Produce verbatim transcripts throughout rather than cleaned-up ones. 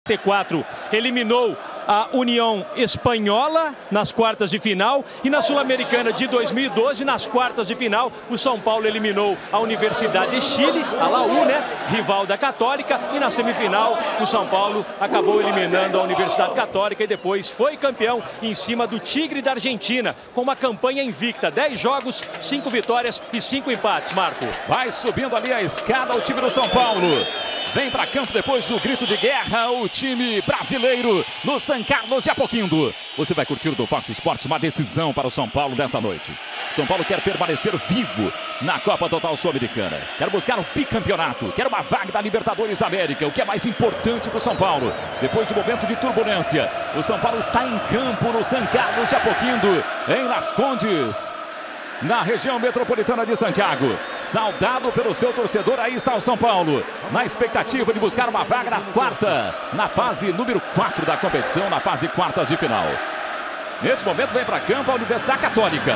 noventa e quatro eliminou a União Espanhola nas quartas de final, e na Sul-Americana de dois mil e doze, nas quartas de final, o São Paulo eliminou a Universidade de Chile, a La U, né, rival da Católica, e na semifinal o São Paulo acabou eliminando a Universidade Católica e depois foi campeão em cima do Tigre da Argentina, com uma campanha invicta, dez jogos, cinco vitórias e cinco empates, Marco. Vai subindo ali a escada o time do São Paulo. Vem para campo depois do grito de guerra o time brasileiro no São Carlos de Apoquindo. Você vai curtir do Fox Sports uma decisão para o São Paulo dessa noite. São Paulo quer permanecer vivo na Copa Total Sul-Americana. Quer buscar um bicampeonato, quer uma vaga da Libertadores América, o que é mais importante para o São Paulo. Depois do momento de turbulência, o São Paulo está em campo no São Carlos de Apoquindo, em Las Condes, na região metropolitana de Santiago. Saudado pelo seu torcedor, aí está o São Paulo, na expectativa de buscar uma vaga na quarta, na fase número quatro da competição, na fase quartas de final. Nesse momento vem para campo a Universidade Católica.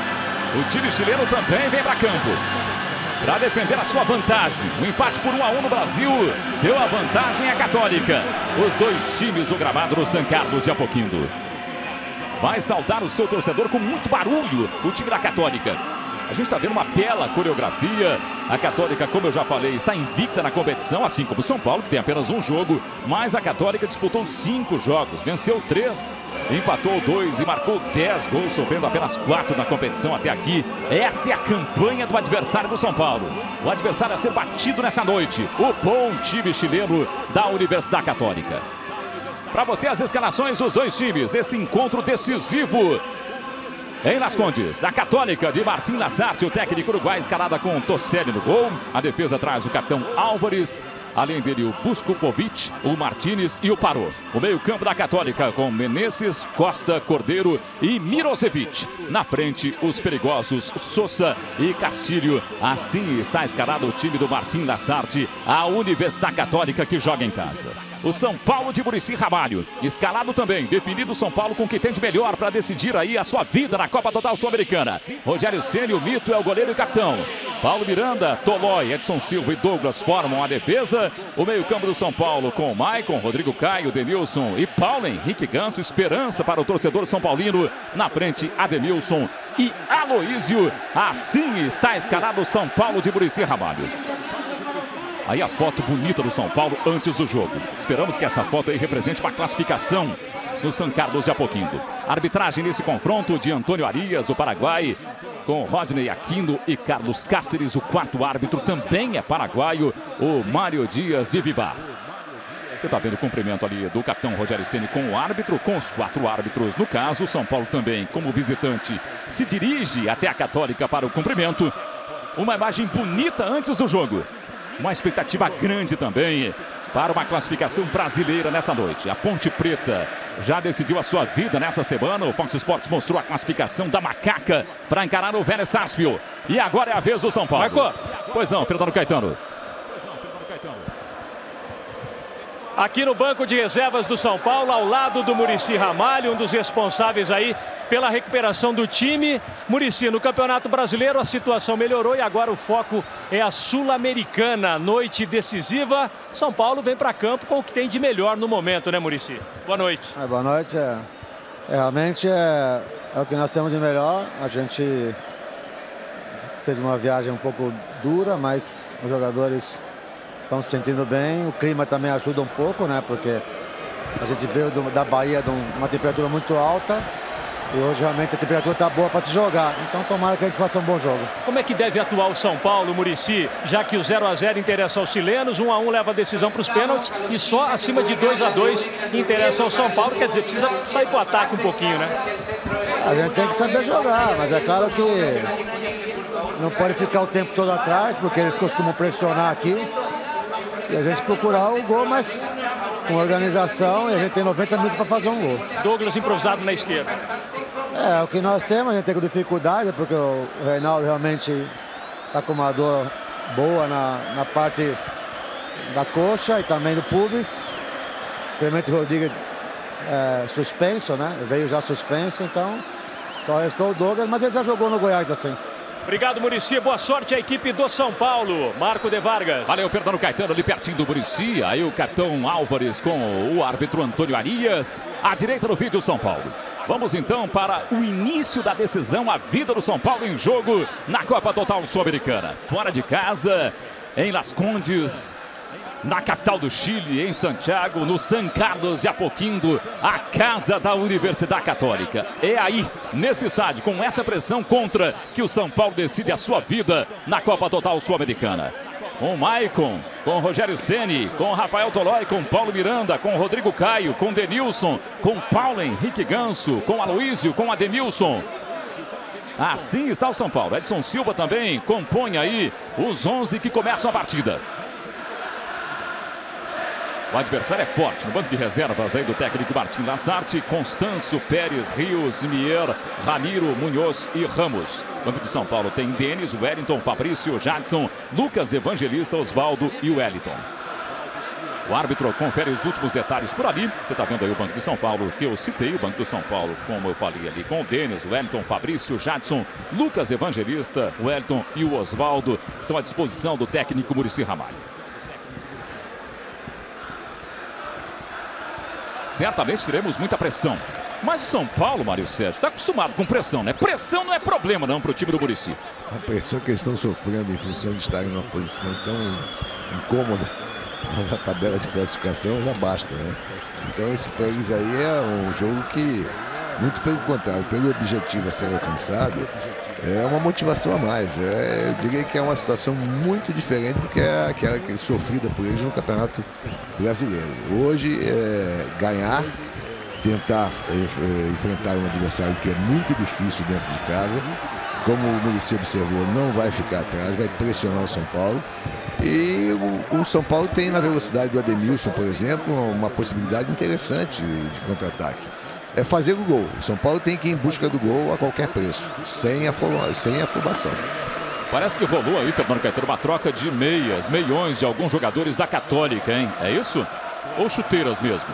O time chileno também vem para campo para defender a sua vantagem. O empate por um a um no Brasil deu a vantagem à Católica. Os dois times no gramado do São Carlos de Apoquindo. Vai saudar o seu torcedor com muito barulho, o time da Católica. A gente está vendo uma bela coreografia. A Católica, como eu já falei, está invicta na competição, assim como o São Paulo, que tem apenas um jogo. Mas a Católica disputou cinco jogos, venceu três, empatou dois e marcou dez gols, sofrendo apenas quatro na competição até aqui. Essa é a campanha do adversário do São Paulo. O adversário a ser batido nessa noite, o bom time chileno da Universidade Católica. Para você as escalações dos dois times, esse encontro decisivo em Las Condes. A Católica de Martín Lazarte, o técnico uruguai, escalada com Toselli no gol. A defesa traz o capitão Álvares, além dele o Buskupovic, o Martínez e o Parô. O meio-campo da Católica com Menezes, Costa, Cordeiro e Mirosevic. Na frente, os perigosos Sousa e Castilho. Assim está escalado o time do Martín Lazarte, a Universidade Católica que joga em casa. O São Paulo de Muricy Ramalho, escalado também, definido o São Paulo com o que tem de melhor para decidir aí a sua vida na Copa Total Sul-Americana. Rogério Ceni, o mito, é o goleiro e o capitão. Paulo Miranda, Tolói, Edson Silva e Douglas formam a defesa. O meio-campo do São Paulo com Maicon, Rodrigo Caio, Denilson e Paulo Henrique Ganso. Esperança para o torcedor são paulino. Na frente, Ademilson e Aloísio. Assim está escalado o São Paulo de Muricy Ramalho. Aí a foto bonita do São Paulo antes do jogo. Esperamos que essa foto aí represente uma classificação no São Carlos de Apoquindo. Arbitragem nesse confronto de Antônio Arias, o Paraguai, com Rodney Aquino e Carlos Cáceres. O quarto árbitro também é paraguaio, o Mário Dias de Vivar. Você está vendo o cumprimento ali do capitão Rogério Ceni com o árbitro, com os quatro árbitros. No caso, o São Paulo também, como visitante, se dirige até a Católica para o cumprimento. Uma imagem bonita antes do jogo. Uma expectativa grande também para uma classificação brasileira nessa noite. A Ponte Preta já decidiu a sua vida nessa semana. O Fox Sports mostrou a classificação da Macaca para encarar o Vélez Sarsfield. E agora é a vez do São Paulo. Marcou. Pois não, Fernando Caetano. Aqui no banco de reservas do São Paulo, ao lado do Muricy Ramalho, um dos responsáveis aí pela recuperação do time. Muricy, no Campeonato Brasileiro a situação melhorou e agora o foco é a Sul-Americana. Noite decisiva. São Paulo vem para campo com o que tem de melhor no momento, né, Muricy? Boa noite. É, boa noite. É, é, realmente é, é o que nós temos de melhor. A gente fez uma viagem um pouco dura, mas os jogadores estão se sentindo bem. O clima também ajuda um pouco, né? Porque a gente veio do, da Bahia de um, uma temperatura muito alta. E hoje realmente a temperatura está boa para se jogar. Então tomara que a gente faça um bom jogo. Como é que deve atuar o São Paulo, Muricy? Já que o zero a zero interessa aos chilenos, um a um leva a decisão para os pênaltis e só acima de dois a dois interessa ao São Paulo. Quer dizer, precisa sair para o ataque um pouquinho, né? A gente tem que saber jogar, mas é claro que não pode ficar o tempo todo atrás, porque eles costumam pressionar aqui. E a gente procurar o gol, mas com organização, e a gente tem noventa minutos para fazer um gol. Douglas improvisado na esquerda. É, o que nós temos, a gente tem com dificuldade, porque o Reinaldo realmente está com uma dor boa na, na parte da coxa e também do pubis. Clemente Rodrigues é, suspenso, né? Veio já suspenso, então só restou o Douglas, mas ele já jogou no Goiás assim. Obrigado, Muricy. Boa sorte à equipe do São Paulo. Marco de Vargas. Valeu, Fernando Caetano, ali pertinho do Muricy. Aí o capitão Álvares com o árbitro Antônio Arias. À direita do vídeo, São Paulo. Vamos então para o início da decisão, a vida do São Paulo em jogo na Copa Total Sul-Americana. Fora de casa, em Las Condes, na capital do Chile, em Santiago, no San Carlos de Apoquindo, a casa da Universidade Católica. É aí, nesse estádio, com essa pressão contra, que o São Paulo decide a sua vida na Copa Total Sul-Americana. Com o Maicon, com o Rogério Ceni, com o Rafael Tolói, com o Paulo Miranda, com o Rodrigo Caio, com o Denilson, com o Paulo Henrique Ganso, com o Aloísio, com o Ademilson. Assim está o São Paulo. Edson Silva também compõe aí os onze que começam a partida. O adversário é forte. No banco de reservas aí do técnico Martim Lazarte, Constâncio, Pérez, Rios, Mier, Ramiro, Munhoz e Ramos. O banco de São Paulo tem Denis, Wellington, Fabrício, Jadson, Lucas Evangelista, Osvaldo e Wellington. O árbitro confere os últimos detalhes por ali. Você está vendo aí o banco de São Paulo que eu citei. O banco de São Paulo, como eu falei ali, com o Denis, Wellington, Fabrício, Jadson, Lucas Evangelista, Wellington e o Osvaldo estão à disposição do técnico Muricy Ramalho. Certamente teremos muita pressão. Mas o São Paulo, Mário Sérgio, está acostumado com pressão, né? Pressão não é problema não para o time do Muricy. A pressão que eles estão sofrendo em função de estarem numa posição tão incômoda na tabela de classificação já basta, né? Então isso para eles aí é um jogo que, muito pelo contrário, pelo objetivo a ser alcançado, é uma motivação a mais. É, eu diria que é uma situação muito diferente do que é aquela que é sofrida por eles no Campeonato Brasileiro. Hoje, é, ganhar, tentar é, é, enfrentar um adversário que é muito difícil dentro de casa, como o Muricy observou, não vai ficar atrás, vai pressionar o São Paulo. E o, o São Paulo tem na velocidade do Ademilson, por exemplo, uma possibilidade interessante de contra-ataque. É fazer o gol. O São Paulo tem que ir em busca do gol a qualquer preço, sem, sem afobação. Parece que rolou aí, Fernando Caetano, uma troca de meias, meiões de alguns jogadores da Católica, hein? É isso? Ou chuteiras mesmo?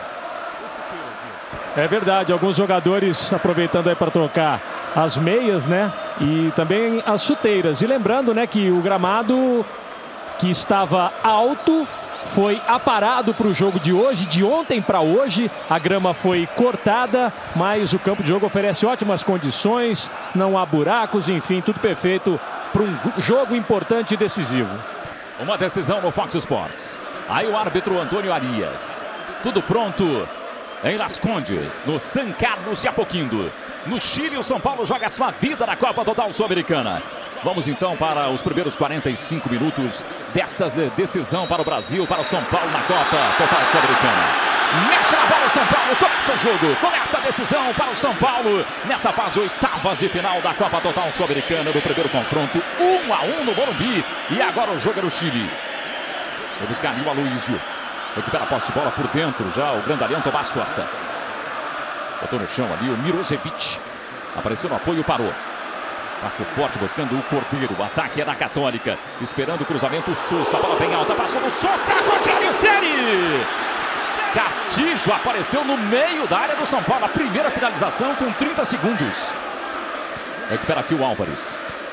É verdade, alguns jogadores aproveitando aí para trocar as meias, né? E também as chuteiras. E lembrando, né, que o gramado que estava alto foi aparado para o jogo de hoje, de ontem para hoje. A grama foi cortada, mas o campo de jogo oferece ótimas condições, não há buracos, enfim, tudo perfeito para um jogo importante e decisivo. Uma decisão no Fox Sports. Aí o árbitro Antônio Arias. Tudo pronto em Las Condes, no San Carlos de Apoquindo. No Chile, o São Paulo joga a sua vida na Copa Total Sul-Americana. Vamos então para os primeiros quarenta e cinco minutos dessa decisão para o Brasil, para o São Paulo na Copa Total Sul-Americana. Mexe na bola o São Paulo, começa o jogo, começa a decisão para o São Paulo nessa fase oitavas de final da Copa Total Sul-Americana do primeiro confronto, um a um no Morumbi. E agora o jogo é no Chile. Vai buscar ali o Aloísio. Recupera a posse de bola por dentro já o grandalhão Tomás Costa. Botou no chão ali o Mirosevic. Apareceu no apoio, parou. Passe forte buscando o Cordeiro. O ataque é da Católica. Esperando o cruzamento, o Sousa. A bola bem alta. Passou no Sousa. Rogério Ceni. Castillo apareceu no meio da área do São Paulo. A primeira finalização com trinta segundos. Recupera aqui o Álvares.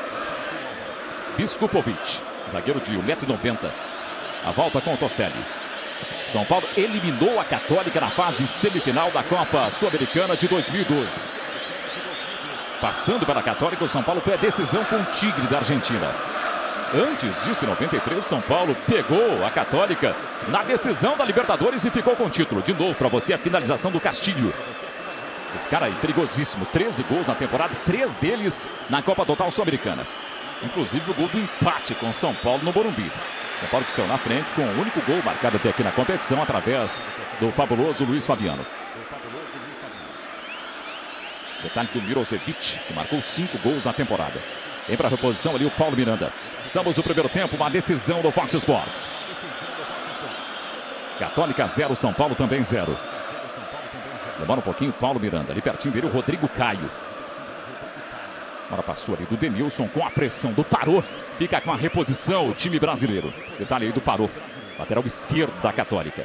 Biskupovic. Zagueiro de um metro e noventa. A volta com o Toselli. São Paulo eliminou a Católica na fase semifinal da Copa Sul-Americana de dois mil e doze. Passando pela Católica, o São Paulo foi a decisão com o Tigre da Argentina. Antes disso, em noventa e três, o São Paulo pegou a Católica na decisão da Libertadores e ficou com o título. De novo, para você, a finalização do Castillo. Esse cara aí, perigosíssimo. treze gols na temporada, três deles na Copa Total Sul-Americana. Inclusive o gol do empate com o São Paulo no Morumbi. São Paulo que saiu na frente com o único gol marcado até aqui na competição através do fabuloso Luiz Fabiano. Detalhe do Mirosevic, que marcou cinco gols na temporada. Vem para a reposição ali o Paulo Miranda. Estamos no primeiro tempo, uma decisão do Fox Sports. Católica zero, São Paulo também zero. Demora um pouquinho, Paulo Miranda. Ali pertinho dele o Rodrigo Caio. Agora passou ali do Denilson com a pressão do Parô. Fica com a reposição o time brasileiro. Detalhe aí do Parô. Lateral esquerdo da Católica.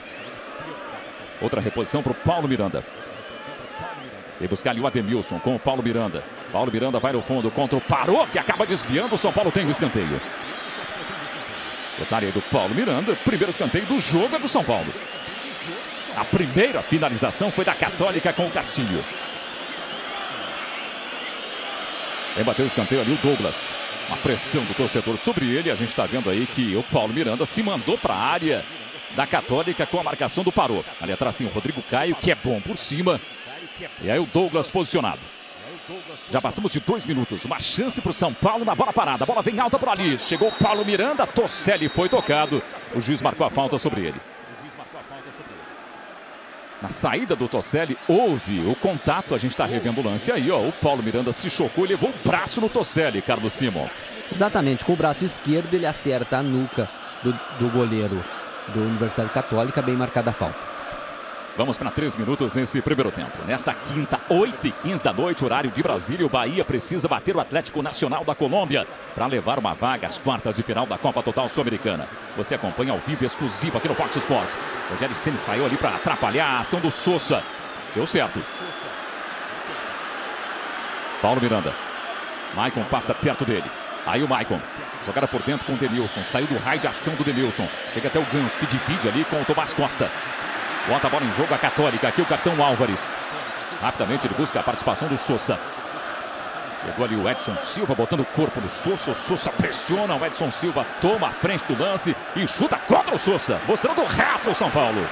Outra reposição para o Paulo Miranda. E buscar ali o Ademilson com o Paulo Miranda. Paulo Miranda vai no fundo contra o Parô, que acaba desviando. O São Paulo tem o escanteio. Detalhe aí do Paulo Miranda. Primeiro escanteio do jogo é do São Paulo. A primeira finalização foi da Católica com o Castilho. Vem bater o escanteio ali o Douglas. Uma pressão do torcedor sobre ele. A gente está vendo aí que o Paulo Miranda se mandou para a área da Católica com a marcação do Parô. Ali atrás sim o Rodrigo Caio, que é bom por cima. E aí o Douglas posicionado. Já passamos de dois minutos. Uma chance para o São Paulo na bola parada. A bola vem alta por ali. Chegou o Paulo Miranda. Toselli foi tocado. O juiz marcou a falta sobre ele. Na saída do Toselli, houve o contato. A gente está revendo o lance aí, ó. O Paulo Miranda se chocou e levou o braço no Toselli, Carlos Simon. Exatamente, com o braço esquerdo ele acerta a nuca do, do goleiro do Universidade Católica, bem marcada a falta. Vamos para três minutos nesse primeiro tempo. Nessa quinta, oito e quinze da noite, horário de Brasília, o Bahia precisa bater o Atlético Nacional da Colômbia para levar uma vaga às quartas de final da Copa Total Sul-Americana. Você acompanha ao vivo exclusivo aqui no Fox Sports. O Rogério Ceni saiu ali para atrapalhar a ação do Sousa. Deu certo. Paulo Miranda. Maicon passa perto dele. Aí o Maicon. Jogada por dentro com o Denilson. Saiu do raio de ação do Denilson. Chega até o Ganso, que divide ali com o Tomás Costa. Bota a bola em jogo a Católica. Aqui o capitão Álvares. Rapidamente ele busca a participação do Sousa. Chegou ali o Edson Silva botando o corpo no Sousa. O Sousa pressiona. O Edson Silva toma a frente do lance e chuta contra o Sousa. Mostrando raça o São Paulo.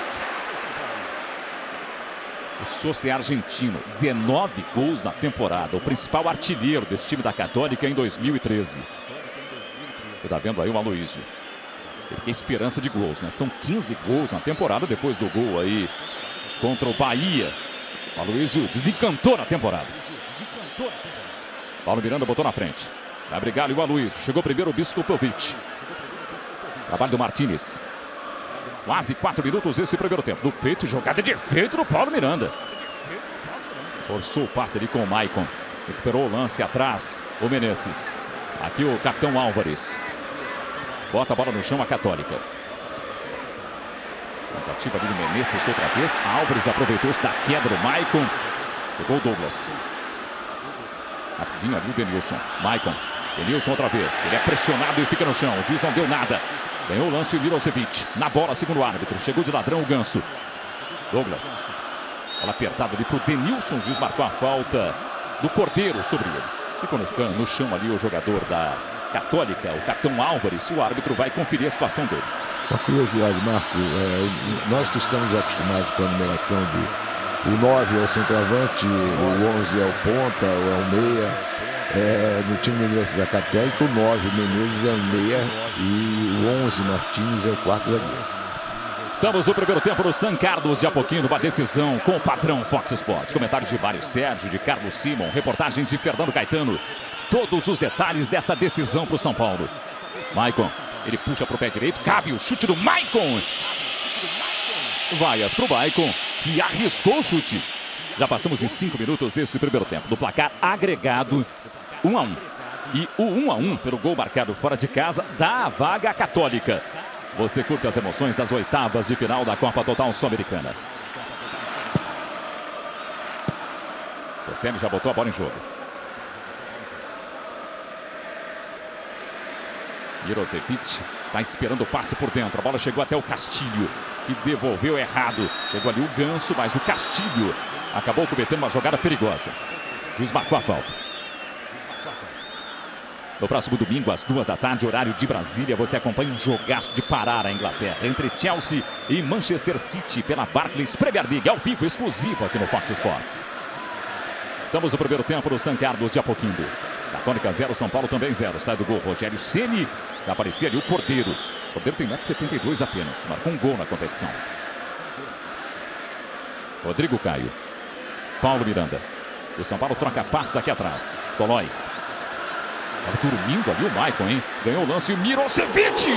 O Sousa é argentino. dezenove gols na temporada. O principal artilheiro desse time da Católica em dois mil e treze. Você está vendo aí o Aloísio. Ele tem esperança de gols, né? São quinze gols na temporada depois do gol aí contra o Bahia. O Aloísio desencantou na temporada. Paulo Miranda botou na frente. Vai brigar ali o Aloísio. Chegou primeiro o Biskupovic. Trabalho do Martínez. Quase quatro minutos esse primeiro tempo. Do peito, jogada de efeito do Paulo Miranda. Forçou o passe ali com o Maicon. Recuperou o lance atrás. O Menezes. Aqui o capitão Álvares. Bota a bola no chão a Católica. Tentativa ali do Menezes outra vez. Álvares aproveitou-se da queda do Maicon. Chegou o Douglas. Rapidinho ali o Denilson. Maicon. Denilson outra vez. Ele é pressionado e fica no chão. O juiz não deu nada. Ganhou o lance o Mirosevic. Na bola, segundo o árbitro. Chegou de ladrão o Ganso. Douglas. Bola apertada ali pro Denilson. O juiz marcou a falta do Cordeiro sobre ele. Ficou no, no chão ali o jogador da Católica, o capitão Álvares. O árbitro vai conferir a situação dele. Uma curiosidade, Marco. É, nós que estamos acostumados com a numeração de o nove é o centroavante, o onze é o ponta, ou é o meia. É, no time da Universidade Católica, o nove, o Menezes, é o meia e o onze, Martins, é o quarto zagueiro. Estamos no primeiro tempo no São Carlos de Apoquindo, uma decisão com o padrão Fox Sports. Comentários de Mário Sérgio, de Carlos Simon, reportagens de Fernando Caetano. Todos os detalhes dessa decisão para o São Paulo. Maicon, ele puxa para o pé direito, cabe o chute do Maicon. Vaias para o Maicon, que arriscou o chute. Já passamos em cinco minutos esse primeiro tempo. Do placar agregado, um a um. E o um a um, pelo gol marcado fora de casa, dá a vaga à Católica. Você curte as emoções das oitavas de final da Copa Total Sul-Americana. O Ceni já botou a bola em jogo. Mirosevic está esperando o passe por dentro. A bola chegou até o Castilho, que devolveu errado. Chegou ali o Ganso, mas o Castilho acabou cometendo uma jogada perigosa. O juiz marcou a falta. No próximo domingo, às duas da tarde, horário de Brasília, você acompanha um jogaço de parar a Inglaterra entre Chelsea e Manchester City pela Barclays Premier League, ao vivo exclusivo aqui no Fox Sports. Estamos no primeiro tempo no São Carlos de Apoquindo. Católica zero, São Paulo também zero. Sai do gol Rogério Ceni. Vai aparecer ali o Cordeiro. O Cordeiro tem um metro e setenta e dois apenas. Marcou um gol na competição. Rodrigo Caio. Paulo Miranda. O São Paulo troca passe aqui atrás. Tolói. Tá dormindo ali o Maicon, hein? Ganhou o lance o Mirosevic.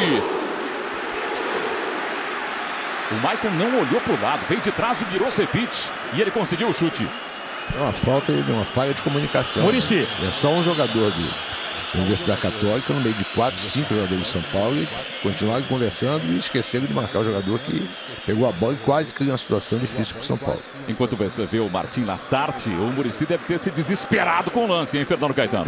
O Maicon não olhou para o lado. Veio de trás o Mirosevic. E ele conseguiu o chute. É uma falta, uma falha de comunicação. Muricy. É só um jogador do, Universidade Católica no meio de quatro, cinco jogadores de São Paulo e continuaram conversando e esqueceram de marcar o jogador que pegou a bola e quase criou uma situação difícil para o São Paulo. Enquanto você vê o Martim Lassarte, o Muricy deve ter se desesperado com o lance, hein, Fernando Caetano?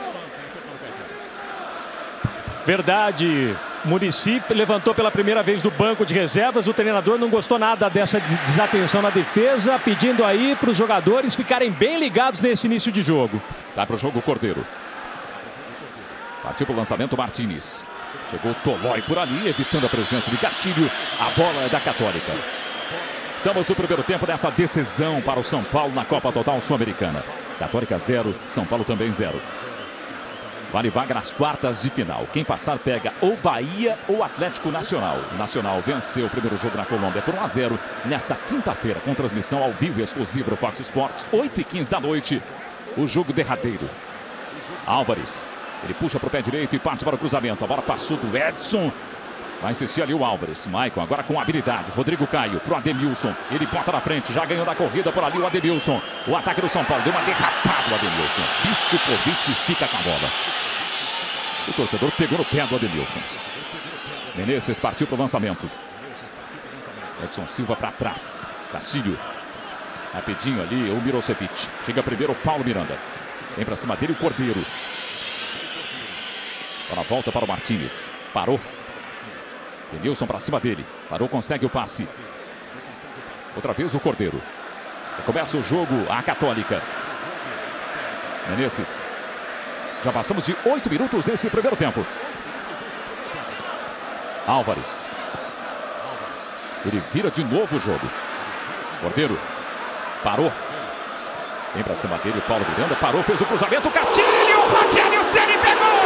Verdade. Muricy levantou pela primeira vez do banco de reservas. O treinador não gostou nada dessa desatenção na defesa, pedindo aí para os jogadores ficarem bem ligados nesse início de jogo. Sai para o jogo o Cordeiro. Partiu para o lançamento Martínez. Chegou o Tolói por ali, evitando a presença de Castilho. A bola é da Católica. Estamos no primeiro tempo dessa decisão para o São Paulo na Copa Total Sul-Americana. Católica zero, São Paulo também zero. Vale vaga nas quartas de final. Quem passar pega ou Bahia ou Atlético Nacional. O Nacional venceu o primeiro jogo na Colômbia por um a zero nessa quinta-feira, com transmissão ao vivo e exclusiva do Fox Sports, oito e quinze da noite. O jogo derradeiro. Álvares. Ele puxa para o pé direito e parte para o cruzamento. A bola passou do Edson. Vai insistir ali o Álvares. Maicon agora com habilidade. Rodrigo Caio para o Ademilson. Ele bota na frente. Já ganhou na corrida por ali o Ademilson. O ataque do São Paulo. Deu uma derrapada o Ademilson. Biskupovic fica com a bola. O torcedor pegou no pé do Ademilson. Menezes partiu para o lançamento. Edson Silva para trás. Castilho. Rapidinho ali o Mirosevic. Chega primeiro o Paulo Miranda. Vem para cima dele o Cordeiro. Para a volta para o Martínez. Parou. Denilson para cima dele. Parou, consegue o passe. Outra vez o Cordeiro. Começa o jogo a Católica. Menezes. Já passamos de oito minutos nesse primeiro tempo. Álvares. Ele vira de novo o jogo. Cordeiro. Parou. Vem para cima dele o Paulo Miranda. Parou, fez o cruzamento. Castilho. Rogério Ceni pegou.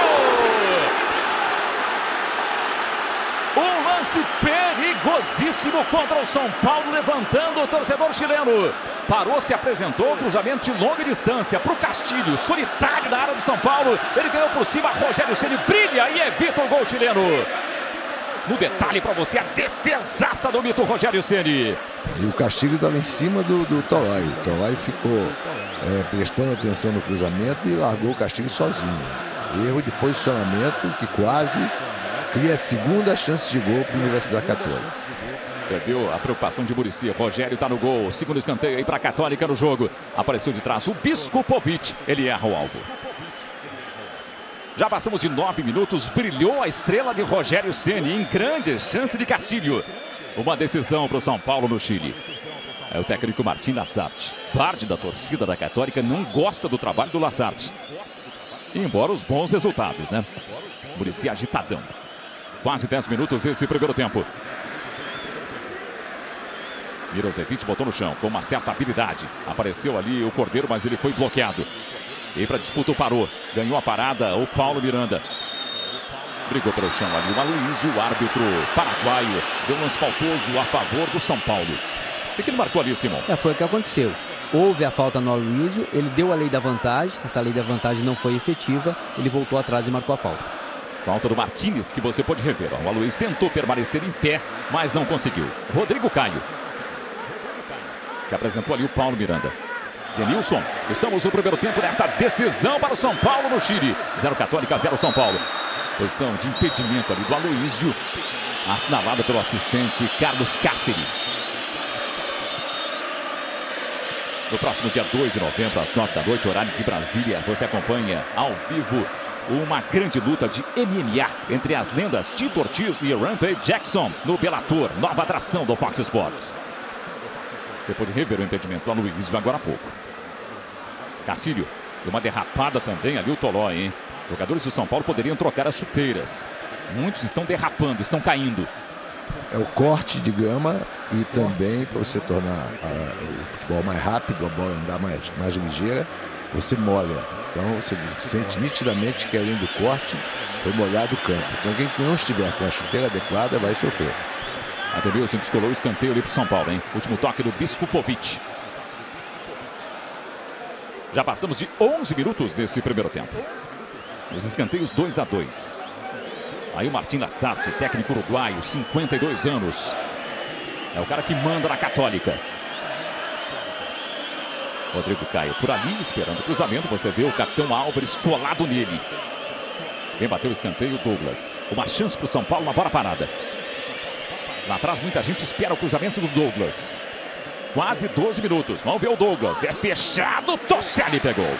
Um lance perigosíssimo contra o São Paulo, levantando o torcedor chileno. Parou, se apresentou, cruzamento de longa distância para o Castilho, solitário na área de São Paulo. Ele ganhou por cima, Rogério Ceni brilha e evita o gol chileno. No detalhe para você, a defesaça do mito Rogério Ceni. E o Castilho estava em cima do, do Tolói. O Tolói ficou é, prestando atenção no cruzamento e largou o Castilho sozinho. Erro de posicionamento que quase cria a segunda chance de gol para a Universidade Católica. Você viu a preocupação de Muricy. Rogério está no gol. Segundo escanteio aí para a Católica no jogo. Apareceu de trás o Biskupovic. Ele erra o alvo. Já passamos de nove minutos. Brilhou a estrela de Rogério Ceni em grande chance de Castilho. Uma decisão para o São Paulo no Chile. É o técnico Martim Lassarte. Parte da torcida da Católica não gosta do trabalho do Lassarte. Embora os bons resultados, né? Muricy agitadão. Quase dez minutos esse primeiro tempo. Mirosevic botou no chão com uma certa habilidade. Apareceu ali o Cordeiro, mas ele foi bloqueado. E para disputa o parou. Ganhou a parada o Paulo Miranda. Brigou pelo chão ali o Aloysio, o árbitro paraguaio. Deu um lance faltoso a favor do São Paulo. O que ele marcou ali, Simão? É, foi o que aconteceu. Houve a falta no Aloysio, ele deu a lei da vantagem. Essa lei da vantagem não foi efetiva. Ele voltou atrás e marcou a falta. Falta do Martínez, que você pode rever. O Aloysio tentou permanecer em pé, mas não conseguiu. Rodrigo Caio. Se apresentou ali o Paulo Miranda. Denilson. Estamos no primeiro tempo dessa decisão para o São Paulo no Chile. zero Católica, zero São Paulo. Posição de impedimento ali do Aloysio. Assinalada pelo assistente Carlos Cáceres. No próximo dia dois de novembro, às nove da noite, horário de Brasília, você acompanha ao vivo uma grande luta de M M A entre as lendas Tito Ortiz e Rampage Jackson no Bellator, nova atração do Fox Sports. Você pode rever o impedimento do Aloysio agora há pouco. Castilho, deu uma derrapada também ali o Tolói, hein? Jogadores do São Paulo poderiam trocar as chuteiras. Muitos estão derrapando, estão caindo. É o corte de grama e também para você tornar a, o futebol mais rápido, a bola andar mais, mais ligeira, você molha. Então você sente nitidamente que além do corte foi molhado o campo. Então quem não estiver com a chuteira adequada vai sofrer. Ademilson descolou o escanteio ali para o São Paulo, hein? Último toque do Biskupovic. Já passamos de onze minutos desse primeiro tempo. Os escanteios dois a dois. Aí o Martim Lassarte, técnico uruguaio, cinquenta e dois anos. É o cara que manda na Católica. Rodrigo Caio por ali, esperando o cruzamento. Você vê o capitão Álvares colado nele. Vem bater o escanteio, Douglas. Uma chance para o São Paulo, uma bola parada. Lá atrás muita gente espera o cruzamento do Douglas. Quase doze minutos. Vamos ver o Douglas. É fechado. Toselli pegou.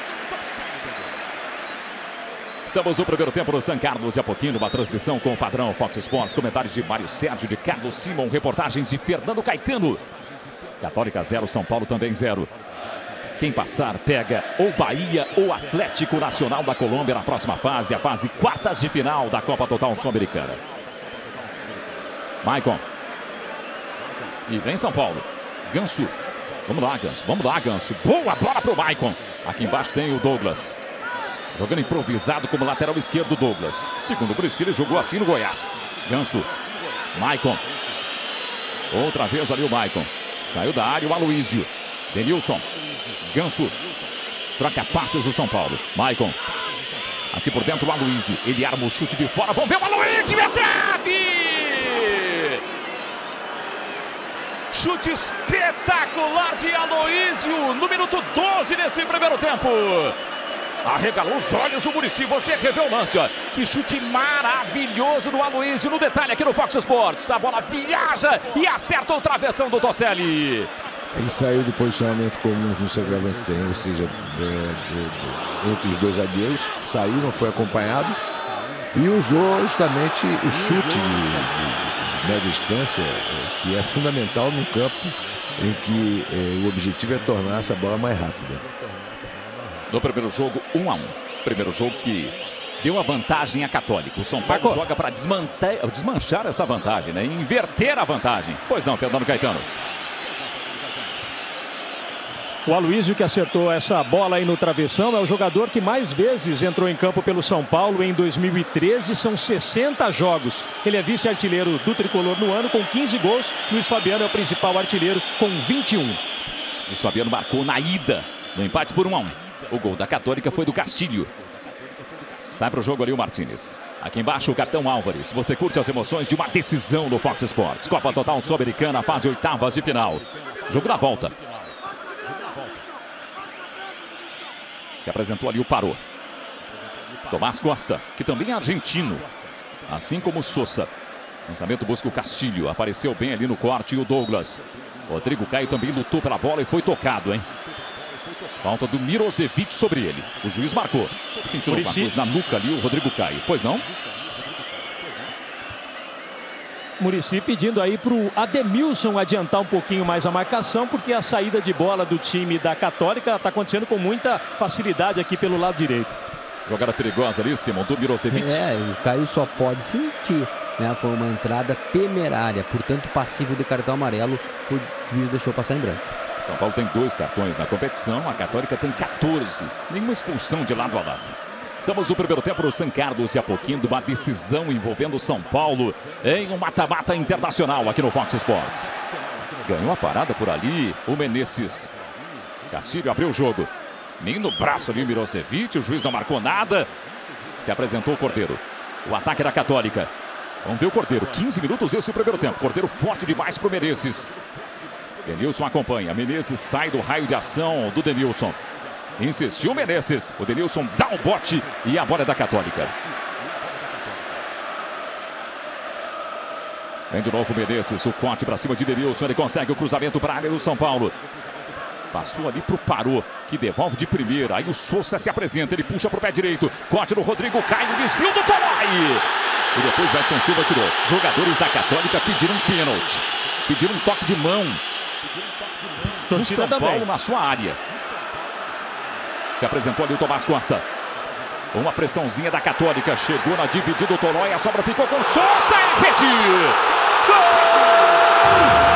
Estamos no primeiro tempo no São Carlos e a pouquinho uma transmissão com o padrão Fox Sports. Comentários de Mário Sérgio, de Carlos Simon, reportagens de Fernando Caetano. Católica zero, São Paulo também zero. Quem passar pega ou Bahia ou Atlético Nacional da Colômbia na próxima fase, a fase quartas de final da Copa Total Sul-Americana. Maicon. E vem São Paulo. Ganso. Vamos lá, Ganso. Vamos lá, Ganso. Boa bola para o Maicon. Aqui embaixo tem o Douglas. Jogando improvisado como lateral esquerdo, Douglas. Segundo o Priscila, jogou assim no Goiás. Ganso. Maicon. Outra vez ali o Maicon. Saiu da área o Aloísio. Denilson. Ganso. Troca passes do São Paulo. Maicon. Aqui por dentro o Aloísio. Ele arma o chute de fora. Vamos ver o Aloísio. É trave! Chute espetacular de Aloísio no minuto doze desse primeiro tempo. Arregalou os olhos o Muricy. Você revê o lance, ó. Que chute maravilhoso do Aloísio. No detalhe aqui no Fox Sports. A bola viaja e acerta o travessão do Toselli. Ele saiu do posicionamento comum que o centroavante tem, ou seja, é, é, é, entre os dois zagueiros. Saiu, não foi acompanhado. E usou justamente o chute de, de, de média distância, que é fundamental num campo em que é, o objetivo é tornar essa bola mais rápida. No primeiro jogo, um a um. Primeiro jogo que deu a vantagem à Católica. O São Paulo Marco. joga para desmanchar essa vantagem, né? Inverter a vantagem. Pois não, Fernando Caetano. O Aloísio, que acertou essa bola aí no travessão, é o jogador que mais vezes entrou em campo pelo São Paulo em dois mil e treze. São sessenta jogos. Ele é vice-artilheiro do Tricolor no ano com quinze gols. Luiz Fabiano é o principal artilheiro com vinte e um. Luiz Fabiano marcou na ida, no empate por um a um. O gol da Católica foi do Castilho. Sai para o jogo ali o Martínez. Aqui embaixo o capitão Álvares. Você curte as emoções de uma decisão no Fox Sports. Copa Total Sul-Americana, fase oitavas de final. Jogo da volta. Se apresentou ali o Parô. Tomás Costa, que também é argentino. Assim como o Sousa. Lançamento busca o Castilho. Apareceu bem ali no corte o Douglas. Rodrigo Caio também lutou pela bola e foi tocado, hein? Falta do Mirosevic sobre ele. O juiz marcou. Sentiu uma coisa na nuca ali o Rodrigo Caio. Pois não? Muricy pedindo aí para o Ademilson adiantar um pouquinho mais a marcação, porque a saída de bola do time da Católica está acontecendo com muita facilidade aqui pelo lado direito. Jogada perigosa ali, Simon, do Mirosevic. É, o Caio só pode sentir, né? Foi uma entrada temerária, portanto passível de cartão amarelo. O juiz deixou passar em branco. São Paulo tem dois cartões na competição, a Católica tem quatorze. Nenhuma expulsão de lado a lado. Estamos no primeiro tempo no São Carlos e a pouquinho de uma decisão envolvendo o São Paulo em um mata-mata internacional aqui no Fox Sports. Ganhou a parada por ali o Menezes. Castilho abriu o jogo. Nem no braço ali o Mirosevic, o juiz não marcou nada. Se apresentou o Cordeiro. O ataque da Católica. Vamos ver o Cordeiro. quinze minutos esse primeiro tempo. Cordeiro forte demais para o Menezes. Denilson acompanha. Menezes sai do raio de ação do Denilson. Insistiu o Menezes. O Denilson dá um bote e a bola é da Católica. Vem de novo o Menezes. O corte para cima de Denilson. Ele consegue o cruzamento para a área do São Paulo. Passou ali para o Parô, que devolve de primeira. Aí o Sousa se apresenta. Ele puxa para o pé direito. Corte no Rodrigo Caio. Desvio do Tolói. E depois o Edson Silva tirou. Jogadores da Católica pediram um pênalti. Pediram um toque de mão. Do São Paulo na sua área. Se apresentou ali o Tomás Costa. Uma pressãozinha da Católica. Chegou na dividida do Tolói. A sobra ficou com Sousa e rede. Gol!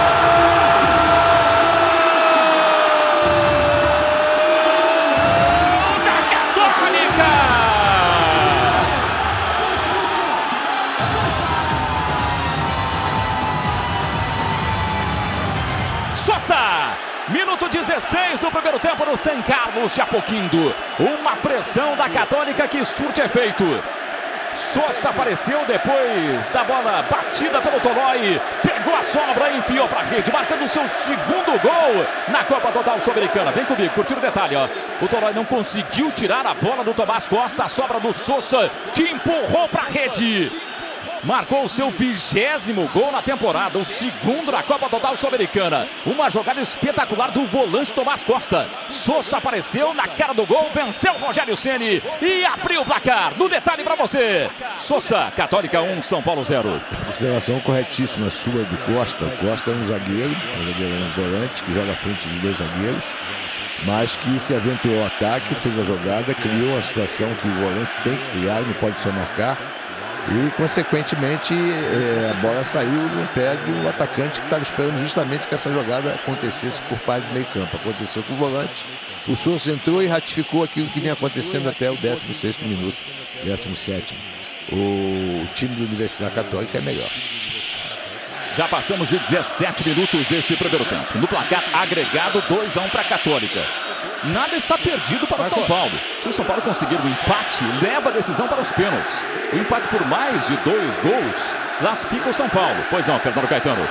Minuto dezesseis do primeiro tempo no São Carlos de Apoquindo. Uma pressão da Católica que surte efeito. Sousa apareceu depois da bola batida pelo Tolói. Pegou a sobra e enfiou para a rede, marcando o seu segundo gol na Copa Total Sul-Americana. Vem comigo, curtir o detalhe, ó. O Tolói não conseguiu tirar a bola do Tomás Costa. A sobra do Sousa, que empurrou para a rede. Marcou o seu vigésimo gol na temporada, o segundo na Copa Total Sul-Americana. Uma jogada espetacular do volante Tomás Costa. Sousa apareceu na cara do gol, venceu o Rogério Ceni e abriu o placar. No detalhe para você. Sousa, Católica um, São Paulo zero. Observação corretíssima sua do Costa. O Costa é um zagueiro, um zagueiro um volante que joga à frente dos dois zagueiros, mas que se aventurou ao ataque, fez a jogada, criou a situação que o volante tem que criar, não pode só marcar. E, consequentemente, é, a bola saiu no pé do atacante que estava esperando justamente que essa jogada acontecesse por parte do meio campo. Aconteceu com o volante. O Sousa entrou e ratificou aquilo que vinha acontecendo até o décimo sexto minuto, décimo sétimo. O time da Universidade Católica é melhor. Já passamos de dezessete minutos esse primeiro tempo. No placar agregado, dois a um para a Católica. Nada está perdido para o São Paulo. Se o São Paulo conseguir um empate, leva a decisão para os pênaltis. O empate por mais de dois gols classifica o São Paulo. Pois não, Fernando Caetano.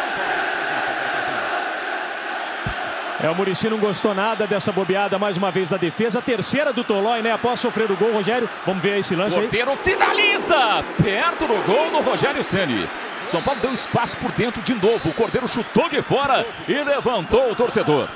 É, o Muricy não gostou nada dessa bobeada, mais uma vez da defesa. A terceira do Tolói, né? Após sofrer o gol, Rogério. Vamos ver esse lance aí. O Porteiro finaliza! Perto do gol do Rogério Ceni. São Paulo deu espaço por dentro de novo. O Cordeiro chutou de fora e levantou o torcedor.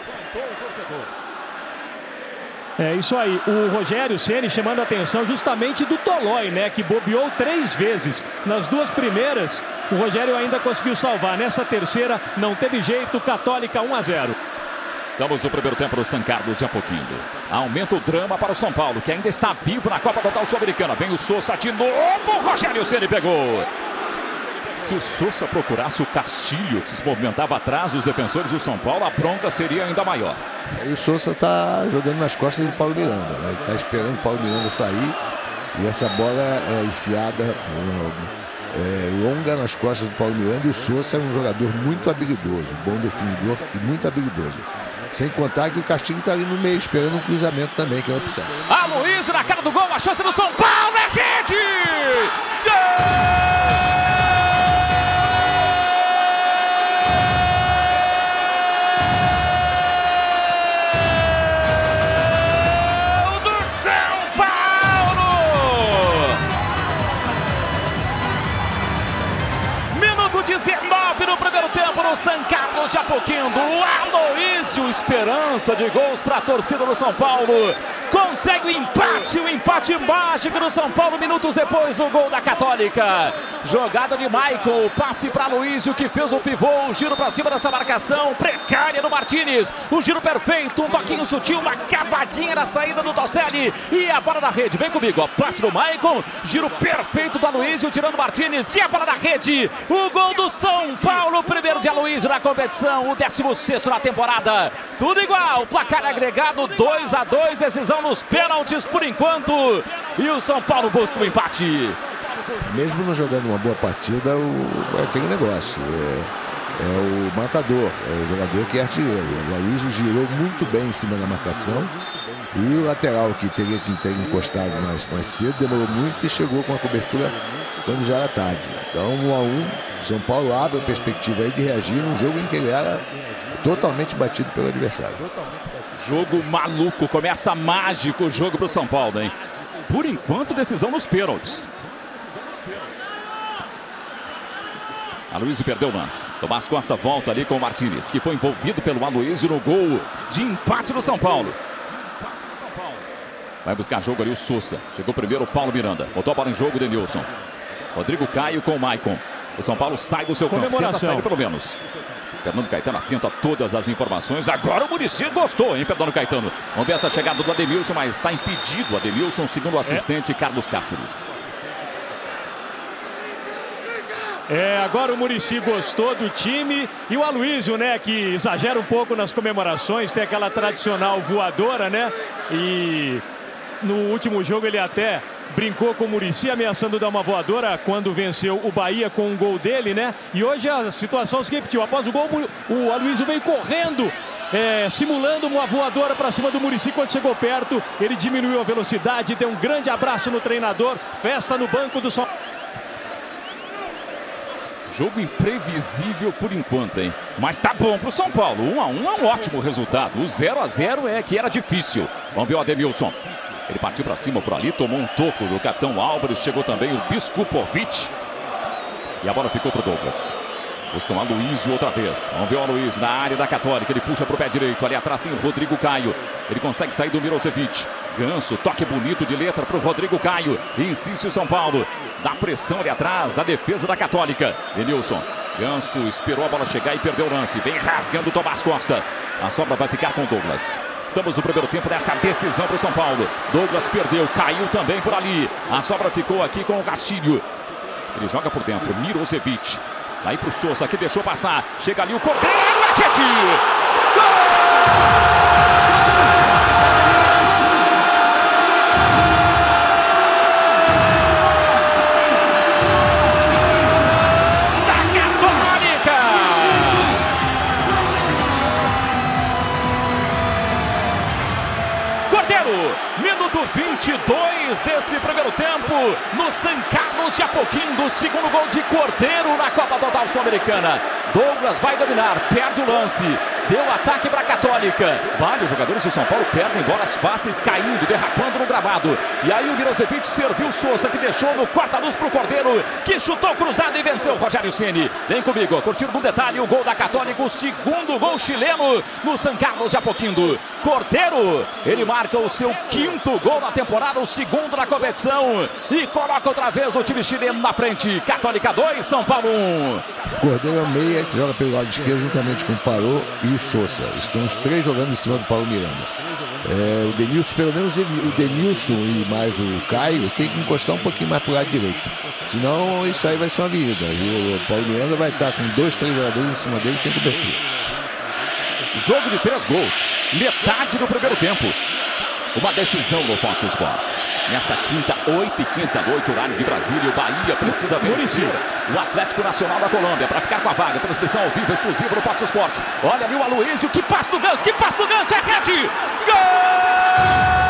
É isso aí, o Rogério Ceni chamando a atenção justamente do Tolói, né? Que bobeou três vezes. Nas duas primeiras, o Rogério ainda conseguiu salvar. Nessa terceira, não teve jeito. Católica um a zero. Estamos no primeiro tempo do São Carlos de Apoquindo. Aumenta o drama para o São Paulo, que ainda está vivo na Copa Total Sul-Americana. Vem o Sousa de novo, o Rogério Ceni pegou. Se o Sousa procurasse o Castilho, que se movimentava atrás dos defensores do São Paulo, a bronca seria ainda maior. E o Sousa está jogando nas costas do Paulo Miranda, né? Ele está esperando o Paulo Miranda sair e essa bola é enfiada é, longa nas costas do Paulo Miranda. E o Sousa é um jogador muito habilidoso, bom definidor e muito habilidoso. Sem contar que o Castilho está ali no meio, esperando um cruzamento também, que é uma opção. Aloysio na cara do gol, a chance do São Paulo é rede! Gol! dezenove no primeiro tempo no São Carlos de Apoquindo. O Aloysio, esperança de gols para a torcida do São Paulo. Consegue o empate, o empate mágico do São Paulo minutos depois do gol da Católica. Jogada de Michael, passe para Aloysio que fez o pivô, o giro para cima dessa marcação precária do Martínez. O giro perfeito, um toquinho sutil, uma cavadinha na saída do Toselli e a bola na rede. Vem comigo, ó, passe do Michael, giro perfeito do Aloysio, tirando o Martínez e a bola na rede. O gol do São Paulo, primeiro de Aloysio na competição, o décimo sexto na temporada. Tudo igual, placar agregado dois a dois, decisão nos pênaltis por enquanto. E o São Paulo busca o empate. Mesmo não jogando uma boa partida, o, é aquele negócio. É, é o matador, é o jogador que é artilheiro. O Aloysio girou muito bem em cima da marcação. E o lateral, que teria que ter encostado mais, mais cedo, demorou muito e chegou com a cobertura quando já era tarde. Então, um a um, o São Paulo abre a perspectiva aí de reagir num jogo em que ele era totalmente batido pelo adversário. Jogo maluco, começa mágico o jogo para o São Paulo, hein? Por enquanto, decisão nos pênaltis. Aloysio perdeu o lance. Tomás Costa volta ali com o Martínez, que foi envolvido pelo Aloysio no gol de empate do São Paulo. Vai buscar jogo ali o Sousa. Chegou primeiro o Paulo Miranda. Botou a bola em jogo o Denilson. Rodrigo Caio com o Maicon. O São Paulo sai do seu campo. Tenta sair pelo menos. Fernando Caetano atento a todas as informações. Agora o Muricy gostou, hein, Fernando Caetano. Vamos ver essa chegada do Ademilson, mas está impedido. Ademilson, segundo o assistente, é. Carlos Cáceres. É, agora o Muricy gostou do time. E o Aloysio, né, que exagera um pouco nas comemorações. Tem aquela tradicional voadora, né? E no último jogo ele até brincou com o Muricy, ameaçando dar uma voadora quando venceu o Bahia com um gol dele, né? E hoje a situação se repetiu. Após o gol, o Aloysio veio correndo, é, simulando uma voadora para cima do Muricy. Quando chegou perto, ele diminuiu a velocidade, deu um grande abraço no treinador. Festa no banco do São Paulo. Jogo imprevisível por enquanto, hein? Mas tá bom pro São Paulo. um a um é um ótimo resultado. O zero a zero é que era difícil. Vamos ver o Ademilson. Ele partiu pra cima por ali, tomou um toco do capitão Álvares. Chegou também o Biskupovic. E a bola ficou pro Douglas. Buscam a Aloysio outra vez. Vamos ver o Aloysio na área da Católica. Ele puxa pro pé direito. Ali atrás tem o Rodrigo Caio. Ele consegue sair do Mirosevic. Ganso, toque bonito de letra pro Rodrigo Caio. E insiste o São Paulo. Dá pressão ali atrás. A defesa da Católica. Denilson. Ganso esperou a bola chegar e perdeu o lance. Vem rasgando o Tomás Costa. A sobra vai ficar com o Douglas. Estamos no primeiro tempo dessa decisão pro São Paulo. Douglas perdeu. Caiu também por ali. A sobra ficou aqui com o Castilho. Ele joga por dentro. Mirosevic. Aí pro Sousa, que deixou passar. Chega ali o Cordeiro, a rede! Gol! Minuto vinte e dois desse primeiro tempo, no São Carlos de Apoquindo, segundo gol de Cordeiro na Copa Total Sul-Americana. Douglas vai dominar, perde o lance, deu ataque para a Católica. Vários jogadores do São Paulo perdem bolas fáceis, caindo, derrapando no gramado. E aí o Mirosevic serviu o Sousa, que deixou no corta-luz para o Cordeiro, que chutou cruzado e venceu o Rogério Ceni. Vem comigo, curtindo no detalhe o gol da Católica, o segundo gol chileno no São Carlos de Apoquindo. Cordeiro, ele marca o seu quinto gol na temporada, o segundo na competição, e coloca outra vez o time chileno na frente. Católica dois, São Paulo um. Cordeiro é o meia que joga pelo lado esquerdo juntamente com o Parô e o Sousa. Estão os três jogando em cima do Paulo Miranda. É, o Denilson, pelo menos ele, o Denilson e mais o Caio tem que encostar um pouquinho mais para o lado direito. Senão isso aí vai ser uma avenida. O Paulo Miranda vai estar com dois, três jogadores em cima dele sem cobertura. Jogo de três gols, metade do primeiro tempo. Uma decisão no Fox Sports. Nessa quinta, oito e quinze da noite, horário de Brasília, o Bahia precisa vencer o Atlético Nacional da Colômbia para ficar com a vaga. Transmissão ao vivo, exclusiva no Fox Sports. Olha ali o Aloysio, que passe do Ganso, que passe do Ganso, é rede! Gol!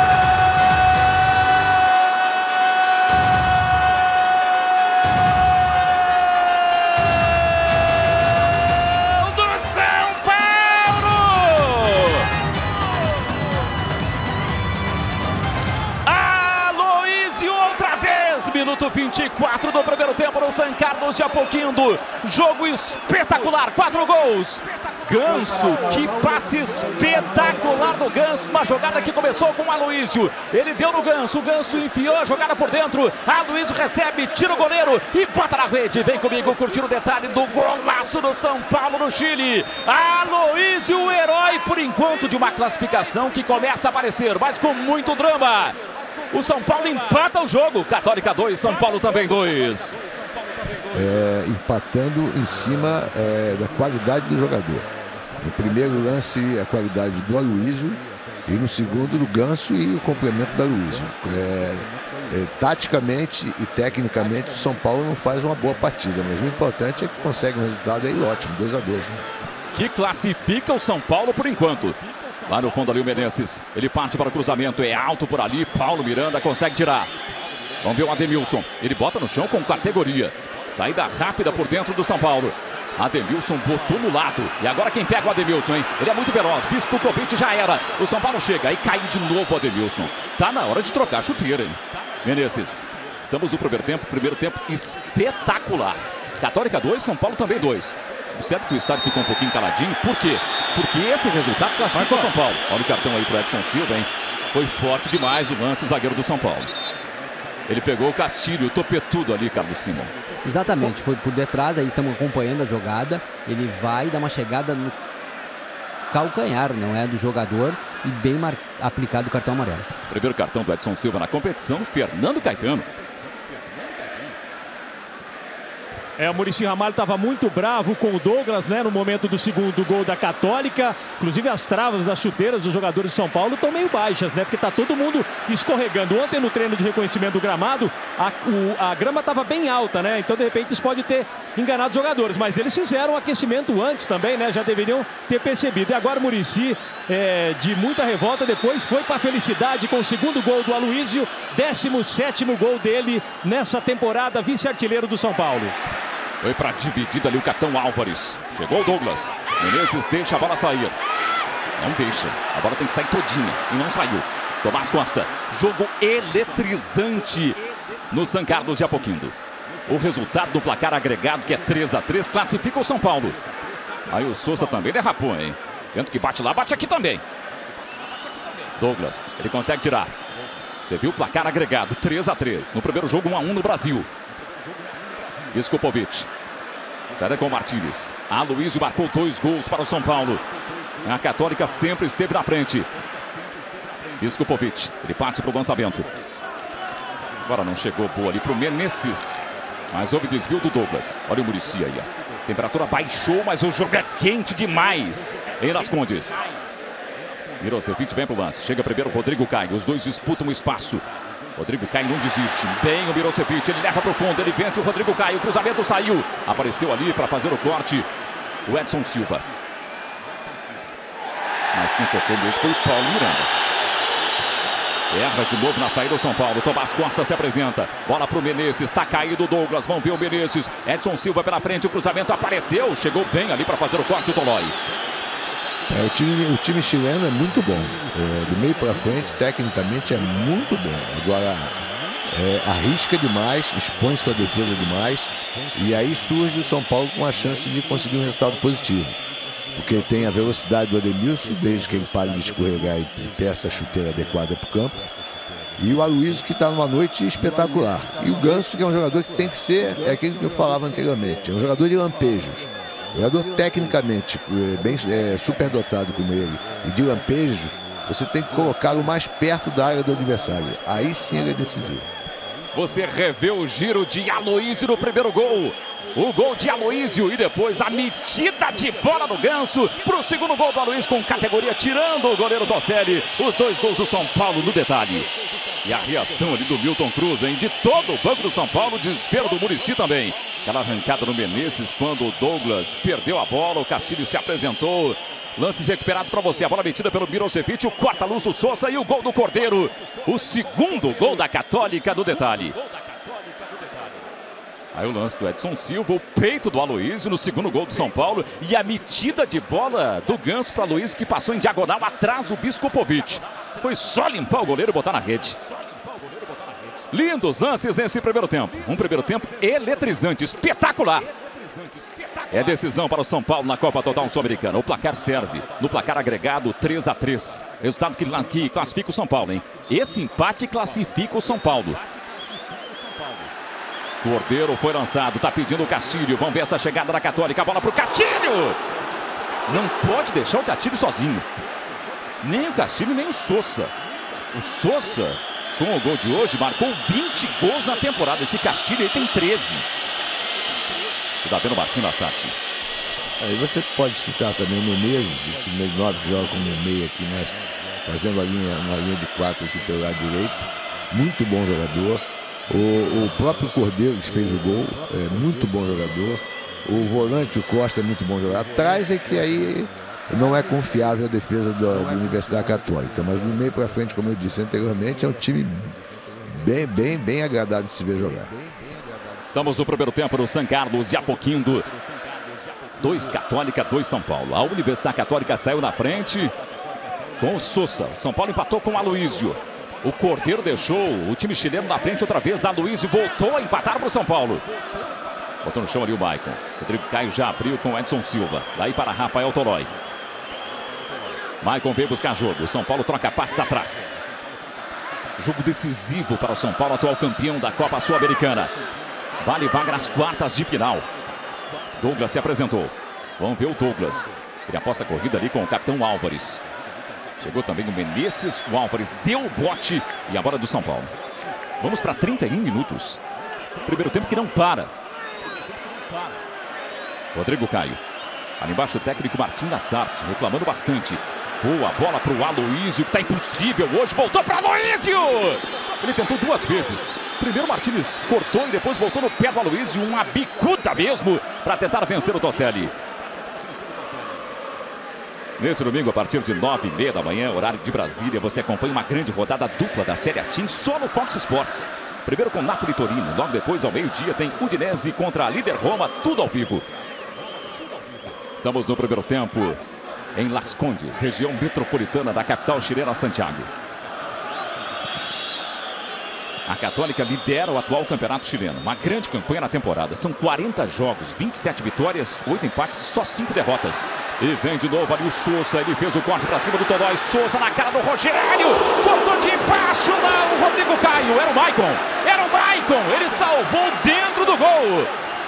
Minuto vinte e quatro do primeiro tempo no São Carlos de Apoquindo. Jogo espetacular, quatro gols. Ganso, que passe espetacular do Ganso. Uma jogada que começou com o Aloysio. Ele deu no Ganso, o Ganso enfiou a jogada por dentro. Aloysio recebe, tira o goleiro e bota na rede. Vem comigo curtir o detalhe do golaço do São Paulo no Chile. Aloysio, o herói por enquanto de uma classificação que começa a aparecer, mas com muito drama. O São Paulo empata o jogo. Católica dois, São Paulo também dois. É, empatando em cima é, da qualidade do jogador. No primeiro lance, a qualidade do Aloysio. E no segundo, do Ganso e o complemento do Aloysio. É, é, taticamente e tecnicamente, o São Paulo não faz uma boa partida. Mas o importante é que consegue um resultado aí ótimo, dois a dois. Né? Que classifica o São Paulo por enquanto. Lá no fundo ali o Menezes, ele parte para o cruzamento, é alto por ali, Paulo Miranda consegue tirar. Vamos ver o Ademilson, ele bota no chão com categoria. Saída rápida por dentro do São Paulo. Ademilson botou no lado, e agora quem pega o Ademilson, hein? Ele é muito veloz, Biskupovic já era. O São Paulo chega e cai de novo o Ademilson. Tá na hora de trocar a chuteira, hein? Menezes, estamos no primeiro tempo, primeiro tempo espetacular. Católica dois, São Paulo também dois. Certo que o estádio ficou um pouquinho caladinho, por quê? Porque esse resultado classifica o São Paulo. Olha o cartão aí pro Edson Silva, hein? Foi forte demais o lance, o zagueiro do São Paulo. Ele pegou o Castilho, topetudo ali, Carlos Simon. Exatamente, foi por detrás, aí estamos acompanhando a jogada. Ele vai dar uma chegada no calcanhar, não é, do jogador, e bem mar... aplicado o cartão amarelo. Primeiro cartão do Edson Silva na competição, Fernando Caetano. É, o Muricy Ramalho estava muito bravo com o Douglas, né, no momento do segundo gol da Católica. Inclusive as travas das chuteiras dos jogadores de São Paulo estão meio baixas, né, porque está todo mundo escorregando. Ontem no treino de reconhecimento do gramado, a, o, a grama estava bem alta, né, então de repente isso pode ter enganado os jogadores. Mas eles fizeram um aquecimento antes também, né, já deveriam ter percebido. E agora o Muricy, é, de muita revolta, depois foi para a felicidade com o segundo gol do Aloysio, décimo sétimo gol dele nessa temporada, vice-artilheiro do São Paulo. Foi para dividida ali o capitão Álvares. Chegou o Douglas. Menezes deixa a bola sair. Não deixa. A bola tem que sair todinha. E não saiu. Tomás Costa. Jogo eletrizante no São Carlos de Apoquindo. O resultado do placar agregado, que é três a três, classifica o São Paulo. Aí o Souza também derrapou, hein? Vendo que bate lá, bate aqui também. Douglas, ele consegue tirar. Você viu o placar agregado, três a três. No primeiro jogo, um a um no Brasil. Biskupovic. Sai com o Martínez. Aloysio marcou dois gols para o São Paulo. A Católica sempre esteve na frente. Biskupovic. Ele parte para o lançamento. Agora não chegou boa ali para o Menezes. Mas houve desvio do Douglas. Olha o Muricy aí. A temperatura baixou, mas o jogo é quente demais em Las Condes. Mirosevic vem para o lance. Chega primeiro o Rodrigo Caio. Os dois disputam o espaço. Rodrigo Caio não desiste. Bem o Mirosevic. Ele leva para o fundo. Ele vence o Rodrigo Caio. O cruzamento saiu. Apareceu ali para fazer o corte o Edson Silva. Mas quem tocou mesmo foi o Paulo Miranda. Erra de novo na saída do São Paulo. Tomás Costa se apresenta. Bola para o Menezes. Está caído o Douglas. Vão ver o Menezes. Edson Silva pela frente. O cruzamento apareceu. Chegou bem ali para fazer o corte o Tolói. É, o, time, o time chileno é muito bom. É, do meio para frente, tecnicamente, é muito bom. Agora, é, arrisca demais, expõe sua defesa demais. E aí surge o São Paulo com a chance de conseguir um resultado positivo. Porque tem a velocidade do Ademilson, desde que ele pare de escorregar e peça a chuteira adequada para o campo. E o Aloysio, que está numa noite espetacular. E o Ganso, que é um jogador que tem que ser, é aquele que eu falava anteriormente, é um jogador de lampejos. Um jogador tecnicamente bem é, superdotado como ele e de lampejos, você tem que colocá-lo mais perto da área do adversário. Aí sim ele é decisivo. Você revê o giro de Aloysio no primeiro gol. O gol de Aloysio e depois a metida de bola do Ganso para o segundo gol do Aloysio com categoria, tirando o goleiro Toselli. Os dois gols do São Paulo no detalhe. E a reação ali do Milton Cruz, hein? De todo o banco do São Paulo, o desespero do Muricy também. Aquela arrancada no Menezes quando o Douglas perdeu a bola, o Castilho se apresentou. Lances recuperados para você. A bola metida pelo Mirosevic, o corta-luz do Souza e o gol do Cordeiro. O segundo gol da Católica no detalhe. Aí o lance do Edson Silva, o peito do Aloysio no segundo gol do São Paulo. E a metida de bola do Ganso para Aloysio, que passou em diagonal atrás do Biskupovic. Foi só limpar o goleiro e botar na rede. Lindos lances nesse primeiro tempo. Um primeiro tempo eletrizante, espetacular. É decisão para o São Paulo na Copa Total Sul-Americana. O placar serve no placar agregado três a três. Resultado que, que classifica o São Paulo, hein? Esse empate classifica o São Paulo. Cordeiro foi lançado, tá pedindo o Castilho. Vamos ver essa chegada da Católica. A bola pro Castilho. Não pode deixar o Castilho sozinho. Nem o Castilho, nem o Souza. O Souza, com o gol de hoje, marcou vinte gols na temporada. Esse Castilho aí tem treze. Você tá vendo o Martim Lassati. Aí você pode citar também o Menezes, esse meio nove que joga como meio aqui, mas fazendo a linha, uma linha de quatro aqui pelo lado direito. Muito bom jogador. O, o próprio Cordeiro, que fez o gol, é muito bom jogador. O volante, o Costa, é muito bom jogador. Atrás é que aí não é confiável a defesa da, da Universidade Católica. Mas no meio para frente, como eu disse anteriormente, é um time bem, bem, bem agradável de se ver jogar. Estamos no primeiro tempo no São Carlos de Apoquindo. Dois Católica, dois São Paulo. A Universidade Católica saiu na frente com o Souza. O São Paulo empatou com o Aloysio. O Cordeiro deixou o time chileno na frente outra vez. Aloysio voltou a empatar para o São Paulo. Botou no chão ali o Maicon. Rodrigo Caio já abriu com o Edson Silva. Daí para Rafael Tolói. Maicon veio buscar jogo. O São Paulo troca passes atrás. Jogo decisivo para o São Paulo, atual campeão da Copa Sul-Americana. Vale vaga nas quartas de final. Douglas se apresentou. Vamos ver o Douglas. Ele aposta a corrida ali com o capitão Álvares. Chegou também o Menezes. O Álvares deu o bote. E a bola do São Paulo. Vamos para trinta e um minutos. Primeiro tempo que não para. Rodrigo Caio. Ali embaixo o técnico Martim Lassati, reclamando bastante. Boa bola para o Aloysio, que está impossível hoje. Voltou para Aloysio! Ele tentou duas vezes. Primeiro Martínez cortou e depois voltou no pé do Aloysio. Uma bicuda mesmo para tentar vencer o Toselli. Nesse domingo, a partir de nove e meia da manhã, horário de Brasília, você acompanha uma grande rodada dupla da Série A Team só no Fox Sports. Primeiro com Napoli e Torino, logo depois ao meio-dia tem Udinese contra a líder Roma, tudo ao vivo. Estamos no primeiro tempo em Las Condes, região metropolitana da capital chilena, Santiago. A Católica lidera o atual campeonato chileno. Uma grande campanha na temporada. São quarenta jogos, vinte e sete vitórias, oito empates, só cinco derrotas. E vem de novo ali o Sousa. Ele fez o corte para cima do Tolói. Sousa na cara do Rogério. Cortou de baixo lá o Rodrigo Caio. Era o Maicon. Era o Maicon. Ele salvou dentro do gol.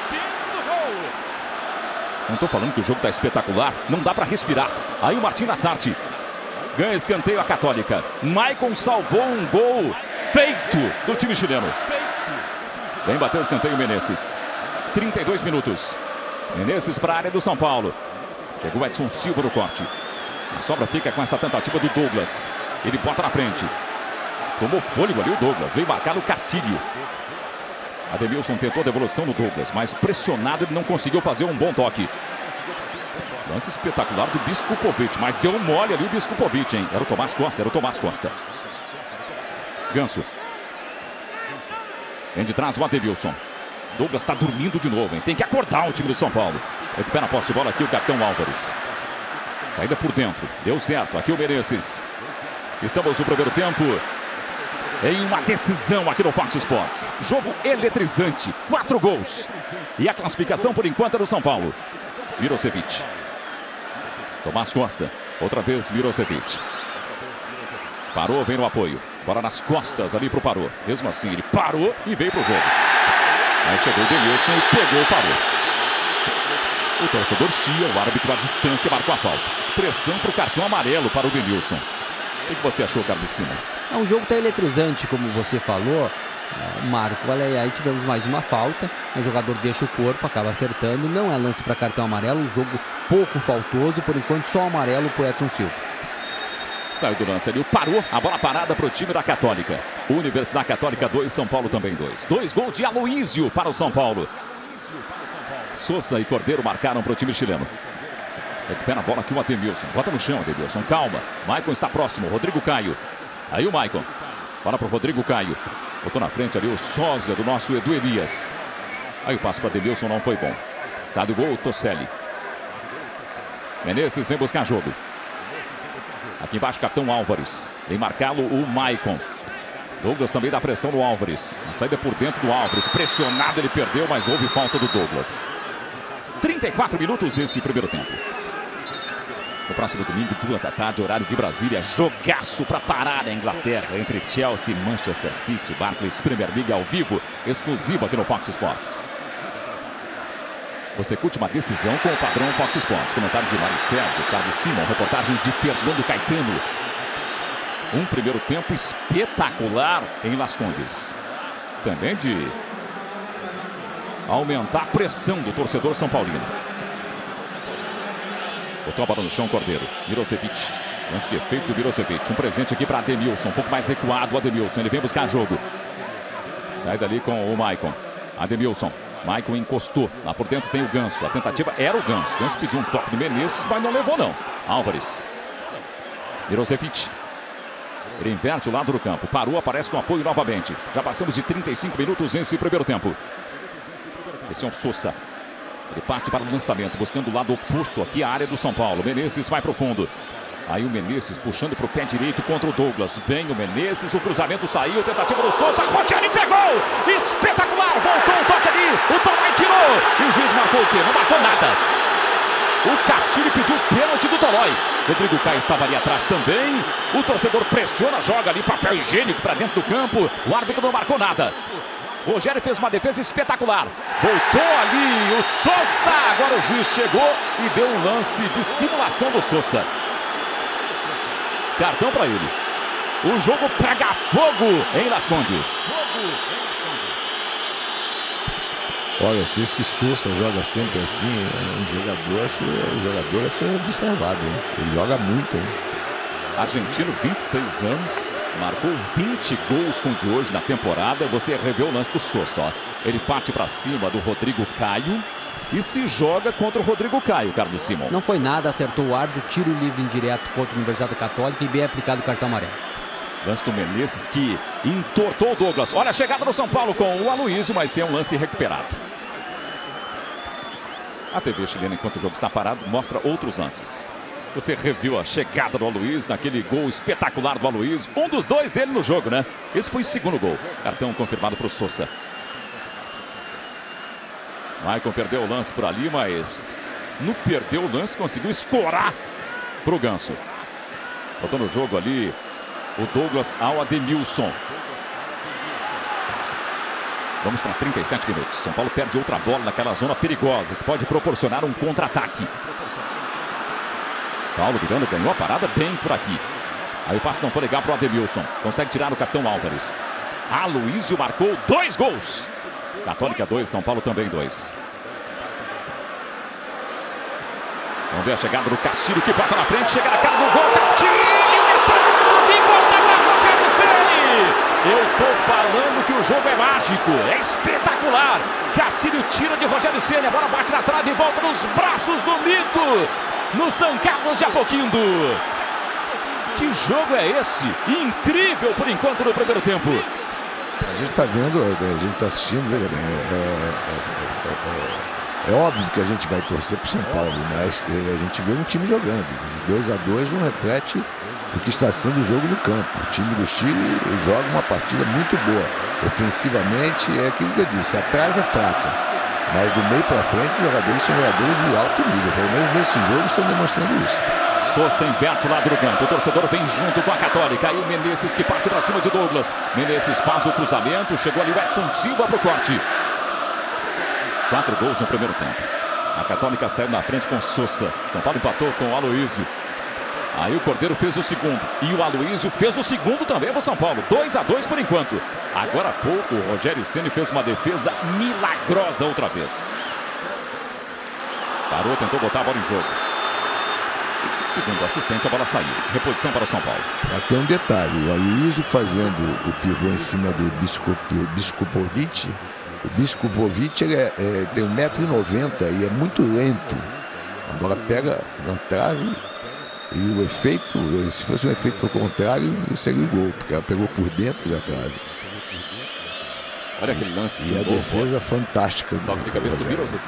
Não estou falando que o jogo está espetacular. Não dá para respirar. Aí o Martín Lasarte ganha escanteio a Católica. Maicon salvou um gol feito do time chileno. Vem bater o escanteio Menezes. trinta e dois minutos. Menezes para a área do São Paulo. Chegou o Edson Silva no corte. A sobra fica com essa tentativa do Douglas. Ele bota na frente. Tomou fôlego ali o Douglas. Veio marcar no Castilho. Ademilson tentou a devolução do Douglas, mas pressionado ele não conseguiu fazer um bom toque. Lance espetacular do Biskupovic, mas deu um mole ali o Biskupovic, hein? Era o Tomás Costa, era o Tomás Costa. Ganso. Vem de trás o Ademilson. Douglas está dormindo de novo, hein? Tem que acordar o time do São Paulo. Recupera a posse de bola aqui o capitão Álvares. Saída por dentro. Deu certo. Aqui o Menezes. Estamos no primeiro tempo em uma decisão aqui no Fox Sports. Jogo eletrizante. Quatro gols. E a classificação por enquanto é do São Paulo. Mirosevic. Tomás Costa. Outra vez Mirosevic. Parou, vem no apoio. Bola nas costas ali pro Parou. Mesmo assim, ele parou e veio pro jogo. Aí chegou o Denilson e pegou o Parou. O torcedor chia, o árbitro à distância marcou a falta. Pressão pro cartão amarelo para o Denilson. O que você achou, Carlos Simon? É, o jogo tá eletrizante, como você falou, Marco. Olha aí, aí tivemos mais uma falta. O jogador deixa o corpo, acaba acertando. Não é lance para cartão amarelo. Um jogo pouco faltoso. Por enquanto, só amarelo pro Edson Silva. Saiu do lance ali, parou, a bola parada para o time da Católica. Universidade Católica dois, São Paulo também dois. Dois gols de Aloísio para o São Paulo. Sousa e Cordeiro marcaram para o time chileno. Recupera a bola aqui o Ademilson. Bota no chão, Ademilson, calma. Maicon está próximo, Rodrigo Caio. Aí o Maicon. Bola para o Rodrigo Caio. Botou na frente ali o sósia do nosso Edu Elias. Aí o passe para Ademilson não foi bom. Sai do gol o Toselli. Menezes vem buscar jogo. Aqui embaixo, capitão Álvares. Vem marcá-lo o Maicon. Douglas também dá pressão no Álvares. A saída por dentro do Álvares. Pressionado, ele perdeu, mas houve falta do Douglas. trinta e quatro minutos esse primeiro tempo. No próximo domingo, duas da tarde, horário de Brasília. Jogaço para parar a Inglaterra entre Chelsea e Manchester City. Barclays Premier League ao vivo, exclusivo aqui no Fox Sports. Você curte uma decisão com o padrão Fox Sports. Comentários de Mário Sérgio, Carlos Simon, reportagens de Fernando Caetano. Um primeiro tempo espetacular em Las Condes. Também de aumentar a pressão do torcedor são paulino. Botou a bola no chão, Cordeiro. Mirosevic. Lance de efeito do Mirosevic. Um presente aqui para Ademilson. Um pouco mais recuado o Ademilson. Ele vem buscar jogo. Sai dali com o Maicon. Ademilson. Maicon encostou. Lá por dentro tem o Ganso. A tentativa era o Ganso. Ganso pediu um toque do Menezes, mas não levou não. Álvares. Mirosevic. Ele inverte o lado do campo. Parou, aparece com apoio novamente. Já passamos de trinta e cinco minutos nesse primeiro tempo. Esse é o Sousa. Ele parte para o lançamento, buscando o lado oposto aqui, a área do São Paulo. Menezes vai para o fundo. Aí o Menezes puxando para o pé direito contra o Douglas. Vem o Menezes, o cruzamento saiu, tentativa do Sousa. Rogério pegou! Espetacular! Voltou o toque ali, o Tolói tirou! E o juiz marcou o quê? Não marcou nada. O Castilho pediu pênalti do Tolói. Rodrigo Caio estava ali atrás também. O torcedor pressiona, joga ali papel higiênico para dentro do campo. O árbitro não marcou nada. Rogério fez uma defesa espetacular. Voltou ali o Sousa. Agora o juiz chegou e deu um lance de simulação do Sousa. Cartão para ele. O jogo pega fogo em Las Condes. Olha, se esse Sousa joga sempre assim, é um jogador a ser, um jogador a ser observado, hein? Ele joga muito, hein? Argentino, vinte e seis anos, marcou vinte gols com o de hoje na temporada. Você revê o lance do Sousa, ó. Ele parte para cima do Rodrigo Caio e se joga contra o Rodrigo Caio, Carlos Simon. Não foi nada, acertou o árbitro, tiro livre indireto contra a Universidade Católica e bem aplicado o cartão amarelo. Lance do Menezes que entortou o Douglas. Olha a chegada do São Paulo com o Aloysio, mas sem um lance recuperado. A T V chilena, enquanto o jogo está parado, mostra outros lances. Você reviu a chegada do Aloysio, naquele gol espetacular do Aloysio. Um dos dois dele no jogo, né? Esse foi o segundo gol. Cartão confirmado para o Sousa. Maicon perdeu o lance por ali, mas no perdeu o lance conseguiu escorar para o Ganso. Botou no jogo ali o Douglas ao Ademilson. Vamos para trinta e sete minutos. São Paulo perde outra bola naquela zona perigosa que pode proporcionar um contra-ataque. Paulo virando, ganhou a parada bem por aqui. Aí o passe não foi legal para o Ademilson. Consegue tirar o capitão Álvares. Aloysio marcou dois gols. Católica dois, São Paulo também dois. Vamos ver a chegada do Castilho que bota na frente. Chega na cara do gol. Castilho! Eu tô falando que o jogo é mágico, é espetacular. Castilho tira de Rogério Ceni, a bola bate na trave e volta nos braços do mito, no São Carlos de Apoquindo. Que jogo é esse? Incrível por enquanto no primeiro tempo. A gente tá vendo, a gente tá assistindo, veja bem, é, é, é, é, é óbvio que a gente vai torcer pro São Paulo, mas a gente vê um time jogando. dois a dois não reflete o que está sendo o jogo no campo. O time do Chile joga uma partida muito boa. Ofensivamente, é aquilo que eu disse, atrás é fraca. Mas do meio para frente, os jogadores são jogadores de alto nível. Pelo menos nesse jogo estão demonstrando isso. Sousa inverte o lado do campo. O torcedor vem junto com a Católica. Aí o Menezes que parte para cima de Douglas. Menezes faz o cruzamento. Chegou ali o Edson Silva para o corte. Quatro gols no primeiro tempo. A Católica saiu na frente com Sousa. São Paulo empatou com o Aloysio. Aí o Cordeiro fez o segundo. E o Aloysio fez o segundo também para o São Paulo. dois a dois por enquanto. Agora há pouco o Rogério Ceni fez uma defesa milagrosa outra vez. Parou, tentou botar a bola em jogo. Segundo o assistente, a bola saiu. Reposição para o São Paulo. Até um detalhe. O Aloysio fazendo o pivô em cima do Biskupovic. O Biskupovic ele é, é, tem um metro e noventa e é muito lento. A bola pega na trave. E o efeito, se fosse um efeito ao contrário, seria o gol, porque ela pegou por dentro da trave. Olha aquele lance. E a gol, defesa foi. fantástica do Toque de cabeça do Mirosevic.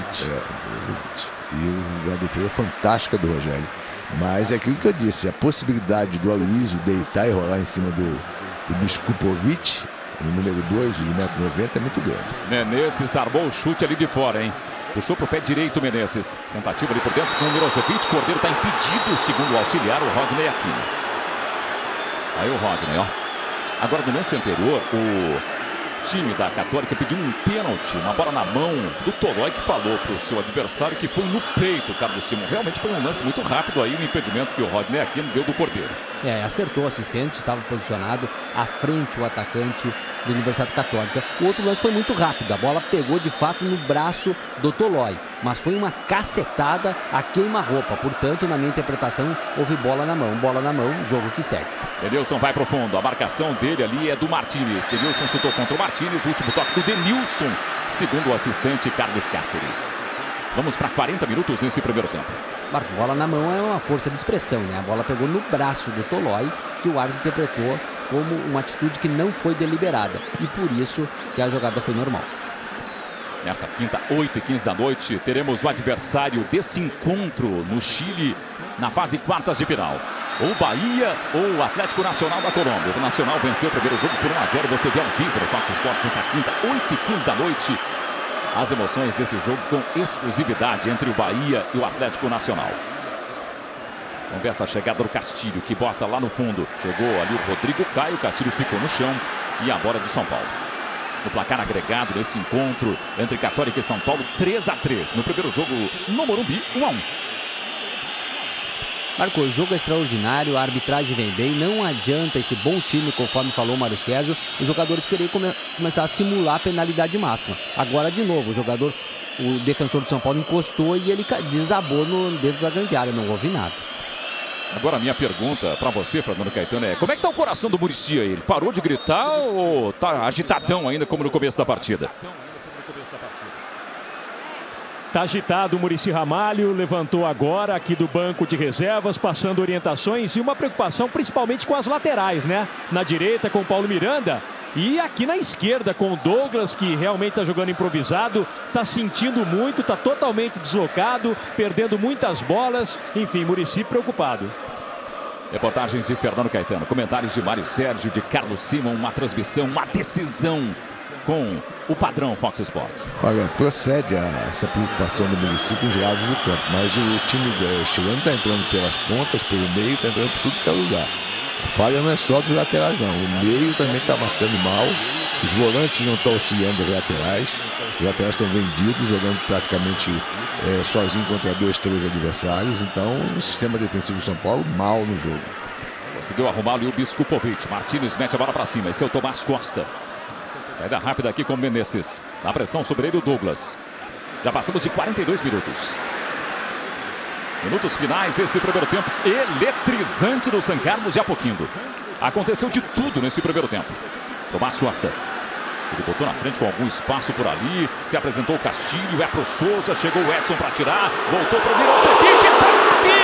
É, e a defesa fantástica do Rogério. Mas é aquilo que eu disse, a possibilidade do Aloysio deitar e rolar em cima do, do Biskupovic, o número dois, de um metro e noventa, é muito grande. Menezes armou o chute ali de fora, hein? Puxou para o pé direito o Menezes. Tentativa ali por dentro com o Mirosevic. Cordeiro está impedido, segundo o auxiliar, o Rodney aqui. Aí o Rodney, ó. Agora no lance anterior, o time da Católica pediu um pênalti, uma bola na mão do Tolói, que falou para o seu adversário que foi no peito, Carlos Simon. Realmente foi um lance muito rápido aí, o impedimento que o Rodney aqui deu do Cordeiro. É, acertou o assistente, estava posicionado à frente o atacante do Universidade Católica. O outro lance foi muito rápido, a bola pegou de fato no braço do Tolói, mas foi uma cacetada a queima-roupa. Portanto, na minha interpretação, houve bola na mão. Bola na mão, jogo que segue. Denilson vai pro fundo, a marcação dele ali é do Martínez. Denilson chutou contra o Martínez, o último toque do Denilson, segundo o assistente Carlos Cáceres. Vamos para quarenta minutos nesse primeiro tempo. Marco, bola na mão é uma força de expressão, né? A bola pegou no braço do Tolói, que o árbitro interpretou como uma atitude que não foi deliberada. E por isso que a jogada foi normal. Nessa quinta, oito e quinze da noite, teremos o adversário desse encontro no Chile, na fase quartas de final. Ou Bahia ou o Atlético Nacional da Colômbia. O Nacional venceu o primeiro jogo por um a zero. Você vê ao vivo no Fox Sports nessa quinta, oito e quinze da noite. As emoções desse jogo com exclusividade entre o Bahia e o Atlético Nacional. Vamos ver essa chegada do Castilho, que bota lá no fundo. Chegou ali o Rodrigo Caio, o Castilho ficou no chão e a bola do São Paulo. No placar agregado nesse encontro entre Católica e São Paulo, três a três. No primeiro jogo no Morumbi, um a um. Marcou, o jogo é extraordinário, a arbitragem vem bem, não adianta esse bom time, conforme falou o Mário Sérgio, os jogadores querem come começar a simular a penalidade máxima. Agora, de novo, o jogador, o defensor do São Paulo encostou e ele desabou no, dentro da grande área, não houve nada. Agora a minha pergunta para você, Fernando Caetano, é como é que tá o coração do Muricy aí? Ele parou de gritar ou tá agitadão ainda como no começo da partida? Tá agitado o Muricy Ramalho, levantou agora aqui do banco de reservas, passando orientações e uma preocupação principalmente com as laterais, né? Na direita com o Paulo Miranda e aqui na esquerda com o Douglas, que realmente tá jogando improvisado, tá sentindo muito, tá totalmente deslocado, perdendo muitas bolas, enfim, Muricy preocupado. Reportagens de Fernando Caetano, comentários de Mário Sérgio, de Carlos Simon, uma transmissão, uma decisão com o padrão Fox Sports. Olha, procede a, essa preocupação do Muricy com os lados do campo, mas o time chileno está entrando pelas pontas, pelo meio, está entrando por tudo que é lugar. A falha não é só dos laterais, não. O meio também está marcando mal, os volantes não estão auxiliando os laterais, os laterais estão vendidos, jogando praticamente é, sozinho contra dois, três adversários, então o sistema defensivo do São Paulo mal no jogo. Conseguiu arrumar ali o Biskupovic, Martínez mete a bola para cima, esse é o Tomás Costa. Saída rápida aqui com o Menezes. Na pressão sobre ele o Douglas. Já passamos de quarenta e dois minutos. Minutos finais desse primeiro tempo eletrizante do São Carlos de Apoquindo. Aconteceu de tudo nesse primeiro tempo. Tomás Costa. Ele botou na frente com algum espaço por ali. Se apresentou o Castilho, é pro Souza. Chegou o Edson para tirar. Voltou pro Mirosevic. Trave!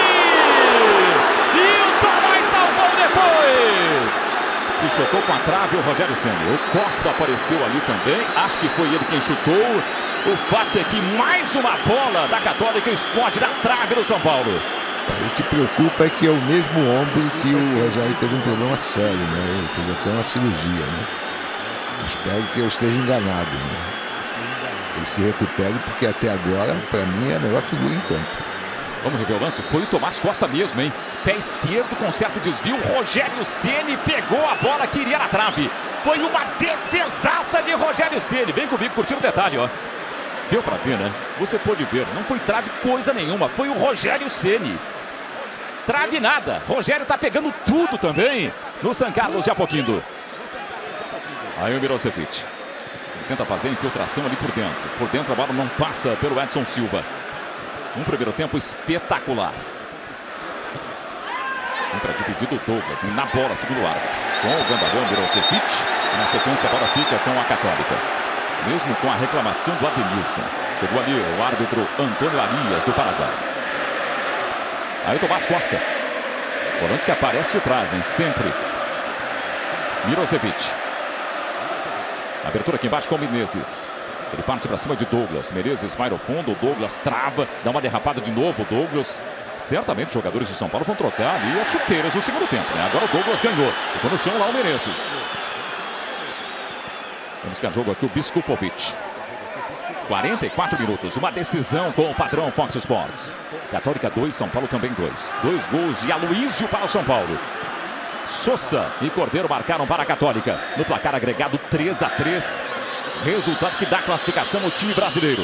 E o Tomás salvou depois. Se chocou com a trave o Rogério Ceni. O Costa apareceu ali também. Acho que foi ele quem chutou. O fato é que mais uma bola da Católica explode na trave do São Paulo. O que preocupa é que é o mesmo ombro que o Rogério teve um problema sério, né? Ele fez até uma cirurgia, né? Espero que eu esteja enganado, né? Ele se recupere, porque até agora, para mim, é a melhor figura em campo. Vamos rever o lance. Foi o Tomás Costa mesmo, hein? Pé esquerdo com certo desvio. Rogério Ceni pegou a bola que iria na trave. Foi uma defesaça de Rogério Ceni. Vem comigo curtir o detalhe, ó. Deu pra ver, né? Você pôde ver. Não foi trave coisa nenhuma. Foi o Rogério Ceni. Trave nada. Rogério tá pegando tudo também no São Carlos de Apoquindo. Aí o Mirosevic. Tenta fazer a infiltração ali por dentro. Por dentro a bola não passa pelo Edson Silva. Um primeiro tempo espetacular. Entra dividido o Douglas. Na bola, segundo o árbitro. Com o Gandalhão, Mirosevic. Na sequência a bola fica com a Católica. Mesmo com a reclamação do Ademilson. Chegou ali o árbitro Antônio Arias, do Paraguai. Aí Tomás Costa. Volante que aparece de trás, hein? Sempre. Mirosevic. Abertura aqui embaixo com o Menezes. Ele parte para cima de Douglas. Menezes vai no fundo. Douglas trava. Dá uma derrapada de novo. Douglas. Certamente os jogadores do São Paulo vão trocar ali as chuteiras no segundo tempo, né? Agora o Douglas ganhou. Ficou no chão lá o Menezes. Vamos buscar jogo aqui o Biskupovic. quarenta e quatro minutos. Uma decisão com o padrão Fox Sports. Católica dois, São Paulo também dois. Dois gols de Aloísio para o São Paulo. Souza e Cordeiro marcaram para a Católica. No placar agregado três a três. Resultado que dá classificação ao time brasileiro.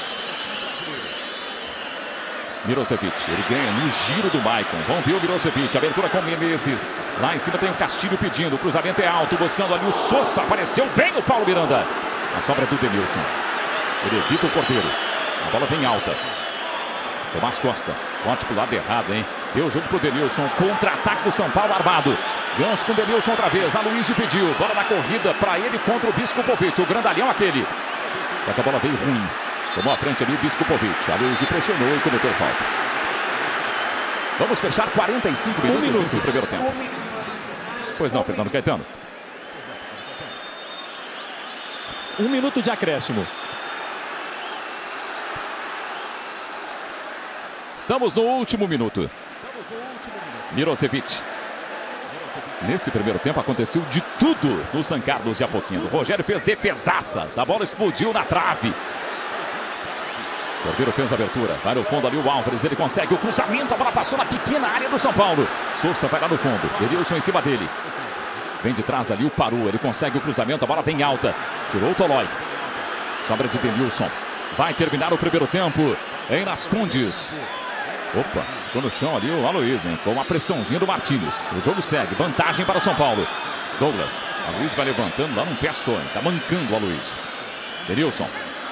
Mirosevic, ele ganha no giro do Maicon. Vamos ver o Mirosevic, abertura com o Menezes. Lá em cima tem o Castilho pedindo, o cruzamento é alto, buscando ali o Souza. Apareceu bem o Paulo Miranda. A sobra é do Denilson. Ele evita o Cordeiro. A bola vem alta. Tomás Costa, bote pro lado errado, hein? Deu o jogo pro Denilson, contra-ataque do São Paulo armado. Ganso com o Denilson outra vez, Aloísio pediu. Bola na corrida para ele contra o Biskupovic, o grandalhão aquele. Só que a bola veio ruim. Tomou a frente ali o Biskupovic. Aloísio pressionou e cometeu falta. Vamos fechar quarenta e cinco minutos um minuto. Nesse primeiro tempo. Pois não, Fernando Caetano. Um minuto de acréscimo. Estamos no último minuto. Mirosevic. Nesse primeiro tempo aconteceu de tudo no São Carlos de Apoquindo. O Rogério fez defesaças. A bola explodiu na trave. Cordeiro fez a abertura. Vai no fundo ali o Álvares. Ele consegue o cruzamento. A bola passou na pequena área do São Paulo. Souza vai lá no fundo. Denilson em cima dele. Vem de trás ali o Paru. Ele consegue o cruzamento. A bola vem alta. Tirou o Tolói. Sobra de Denilson. Vai terminar o primeiro tempo em Las Condes. Opa, ficou no chão ali o Aloísio, hein? Com uma pressãozinha do Martínez. O jogo segue, vantagem para o São Paulo. Douglas, Aloísio vai levantando lá num pé só, hein? Tá mancando o Aloísio. Denilson.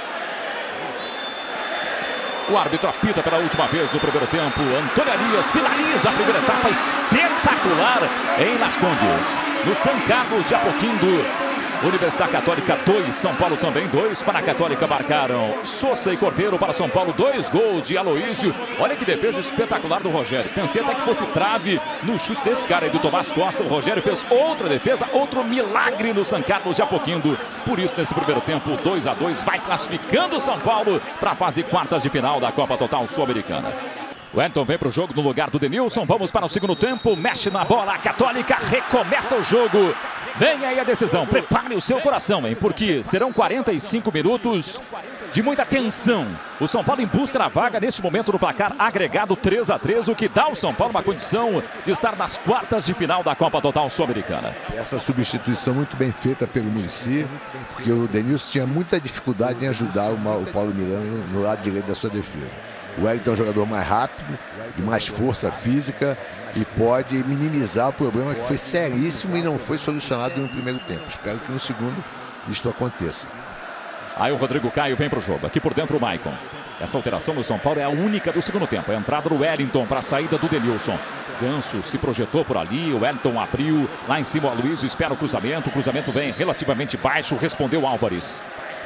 O árbitro apita pela última vez no primeiro tempo. Antônio Arias finaliza a primeira etapa espetacular em Las Condes. No São Carlos de Apoquindo. Universidade Católica dois, São Paulo também dois. Para a Católica marcaram Sousa e Cordeiro. Para São Paulo, dois gols de Aloísio. Olha que defesa espetacular do Rogério. Pensei até que fosse trave no chute desse cara aí do Tomás Costa. O Rogério fez outra defesa, outro milagre no São Carlos de Apoquindo. Por isso, nesse primeiro tempo, dois a dois, vai classificando o São Paulo para a fase quartas de final da Copa Total Sul-Americana. O Wellington vem para o jogo no lugar do Denilson. Vamos para o segundo tempo. Mexe na bola. A Católica recomeça o jogo. Vem aí a decisão. Prepare o seu coração, hein? Porque serão quarenta e cinco minutos de muita tensão. O São Paulo em busca da vaga neste momento no placar agregado três a três, o que dá ao São Paulo uma condição de estar nas quartas de final da Copa Total Sul-Americana. Essa substituição muito bem feita pelo Muricy, porque o Denilson tinha muita dificuldade em ajudar o Paulo Miranda no lado direito da sua defesa. O Wellington é um jogador mais rápido, de mais força física e pode minimizar o problema que foi seríssimo e não foi solucionado no primeiro tempo. Espero que no segundo isto aconteça. Aí o Rodrigo Caio vem para o jogo. Aqui por dentro o Maicon. Essa alteração no São Paulo é a única do segundo tempo. A entrada do Wellington para a saída do Denilson. Ganso se projetou por ali. O Wellington abriu. Lá em cima o Aloísio espera o cruzamento. O cruzamento vem relativamente baixo. Respondeu Álvares.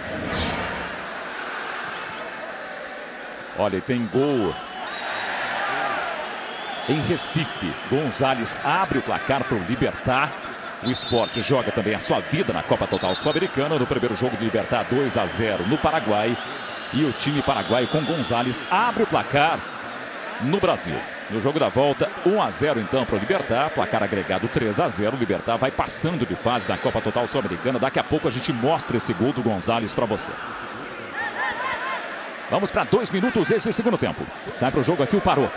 Olha, tem gol em Recife. Gonzalez abre o placar para o Libertad. O Sport joga também a sua vida na Copa Total Sul-Americana. No primeiro jogo de Libertad, dois a zero no Paraguai. E o time paraguaio com Gonzalez abre o placar no Brasil. No jogo da volta, um a zero então para o Libertad. Placar agregado três a zero. O Libertad vai passando de fase na Copa Total Sul-Americana. Daqui a pouco a gente mostra esse gol do Gonzalez para você. Vamos para dois minutos esse segundo tempo. Sai para o jogo aqui o Parô.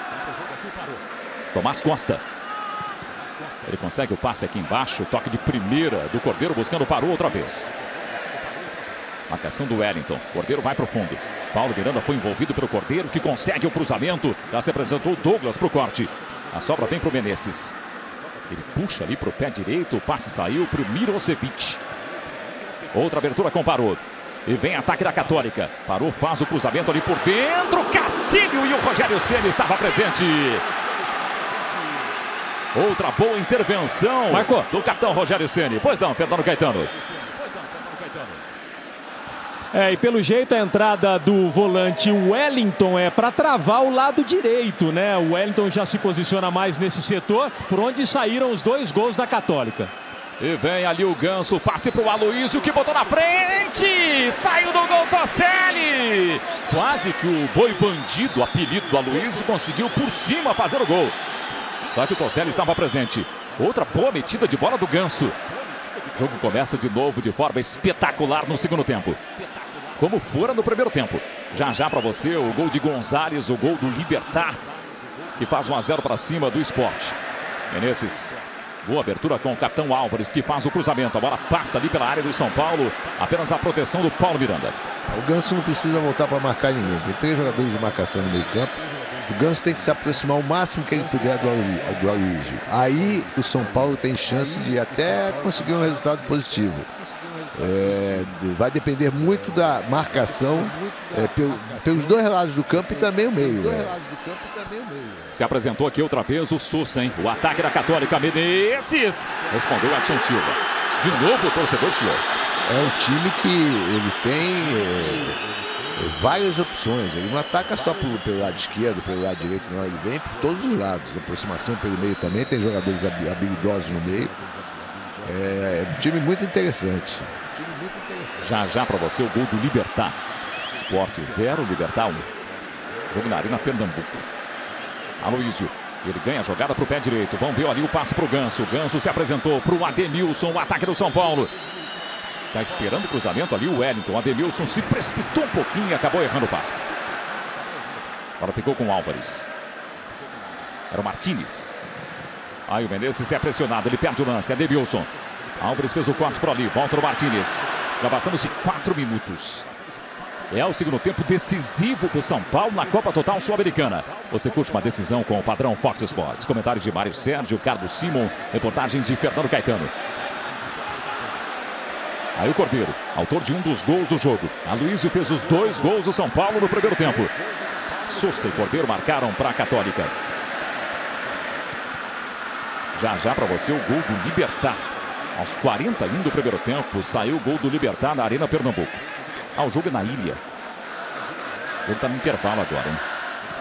Tomás Costa. Ele consegue o passe aqui embaixo. Toque de primeira do Cordeiro buscando o Parô outra vez. Marcação do Wellington. Cordeiro vai para o fundo. Paulo Miranda foi envolvido pelo Cordeiro, que consegue o cruzamento. Já se apresentou o Douglas para o corte. A sobra vem para o Menezes. Ele puxa ali para o pé direito. O passe saiu para o Mirosevic. Outra abertura com o Parô. E vem ataque da Católica. Parô, faz o cruzamento ali por dentro. Castilho e o Rogério Ceni estava presente. Outra boa intervenção Marcou. do capitão Rogério Ceni. Pois não, Fernando Caetano. É, e pelo jeito a entrada do volante Wellington é para travar o lado direito, né? O Wellington já se posiciona mais nesse setor, por onde saíram os dois gols da Católica. E vem ali o Ganso, passe para o Aloísio, que botou na frente. Saiu do gol Toselli. Quase que o boi bandido, apelido do Aloísio, conseguiu por cima fazer o gol. Só que o Toselli estava presente. Outra boa metida de bola do Ganso. O jogo começa de novo de forma espetacular no segundo tempo. Como fora no primeiro tempo. Já já para você o gol de Gonzalez, o gol do Libertad, que faz um a zero para cima do Sport. Menezes. Boa abertura com o capitão Álvares, que faz o cruzamento. A bola passa ali pela área do São Paulo. Apenas a proteção do Paulo Miranda. O Ganso não precisa voltar para marcar ninguém. Tem três jogadores de marcação no meio campo. O Ganso tem que se aproximar o máximo que ele puder do Aloísio. Aí o São Paulo tem chance de até conseguir um resultado positivo. É, vai depender muito da marcação é, pelo, pelos dois lados do campo e também o meio. Né? Se apresentou aqui outra vez o Sousa, hein? O ataque da Católica, Menezes. Respondeu Edson Silva. De novo o torcedor chiou. É um time que ele tem é, várias opções. Ele não ataca só pelo, pelo lado esquerdo, pelo lado direito, não. Ele vem por todos os lados. A aproximação pelo meio também. Tem jogadores habilidosos no meio. É, é um time muito interessante. Já já para você o gol do Libertad. Sport zero, Libertad um. Jogo na Arena Pernambuco. Aloísio. Ele ganha a jogada para o pé direito. Vamos ver ali o passe para o Ganso. O Ganso se apresentou para o Ademilson. O ataque do São Paulo. Já esperando o cruzamento ali o Wellington. O Ademilson se precipitou um pouquinho e acabou errando o passe. Agora ficou com o Álvares. Era o Martínez. Aí o Menezes é pressionado. Ele perde o lance. Ademilson. Álvares fez o corte por ali. Volta o Martínez. Já passamos-se quatro minutos. É o segundo tempo decisivo para o São Paulo na Copa Total Sul-Americana. Você curte uma decisão com o padrão Fox Sports. Comentários de Mário Sérgio, Carlos Simon. Reportagens de Fernando Caetano. Aí o Cordeiro, autor de um dos gols do jogo. Aloísio fez os dois gols do São Paulo no primeiro tempo. Sousa e Cordeiro marcaram para a Católica. Já já para você o gol do Libertad. Aos quarenta e um do primeiro tempo, saiu o gol do Libertad na Arena Pernambuco. Ah, o jogo é na ilha. O jogo está no intervalo agora, hein?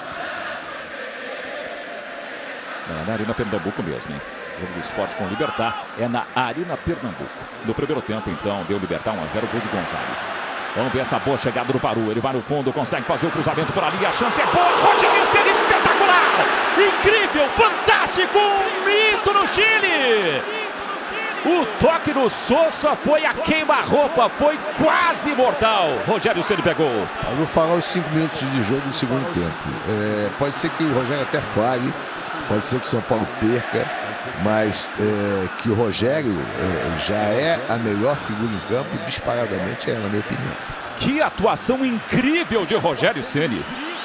É na Arena Pernambuco mesmo, hein? O jogo do Sport com o Libertad é na Arena Pernambuco. No primeiro tempo, então, deu Libertad um a zero, gol de Gonzalez. Vamos ver essa boa chegada do Paru. Ele vai no fundo, consegue fazer o cruzamento por ali. A chance é boa. Rogério Ceni, espetacular! Incrível, fantástico! Um mito no Chile! O toque do Sousa foi a queima-roupa, foi quase mortal. Rogério Ceni pegou. Eu vou falar os cinco minutos de jogo do segundo tempo. É, pode ser que o Rogério até falhe, pode ser que o São Paulo perca, mas é, que o Rogério é, já é a melhor figura em campo, disparadamente é, na minha opinião. Que atuação incrível de Rogério Ceni.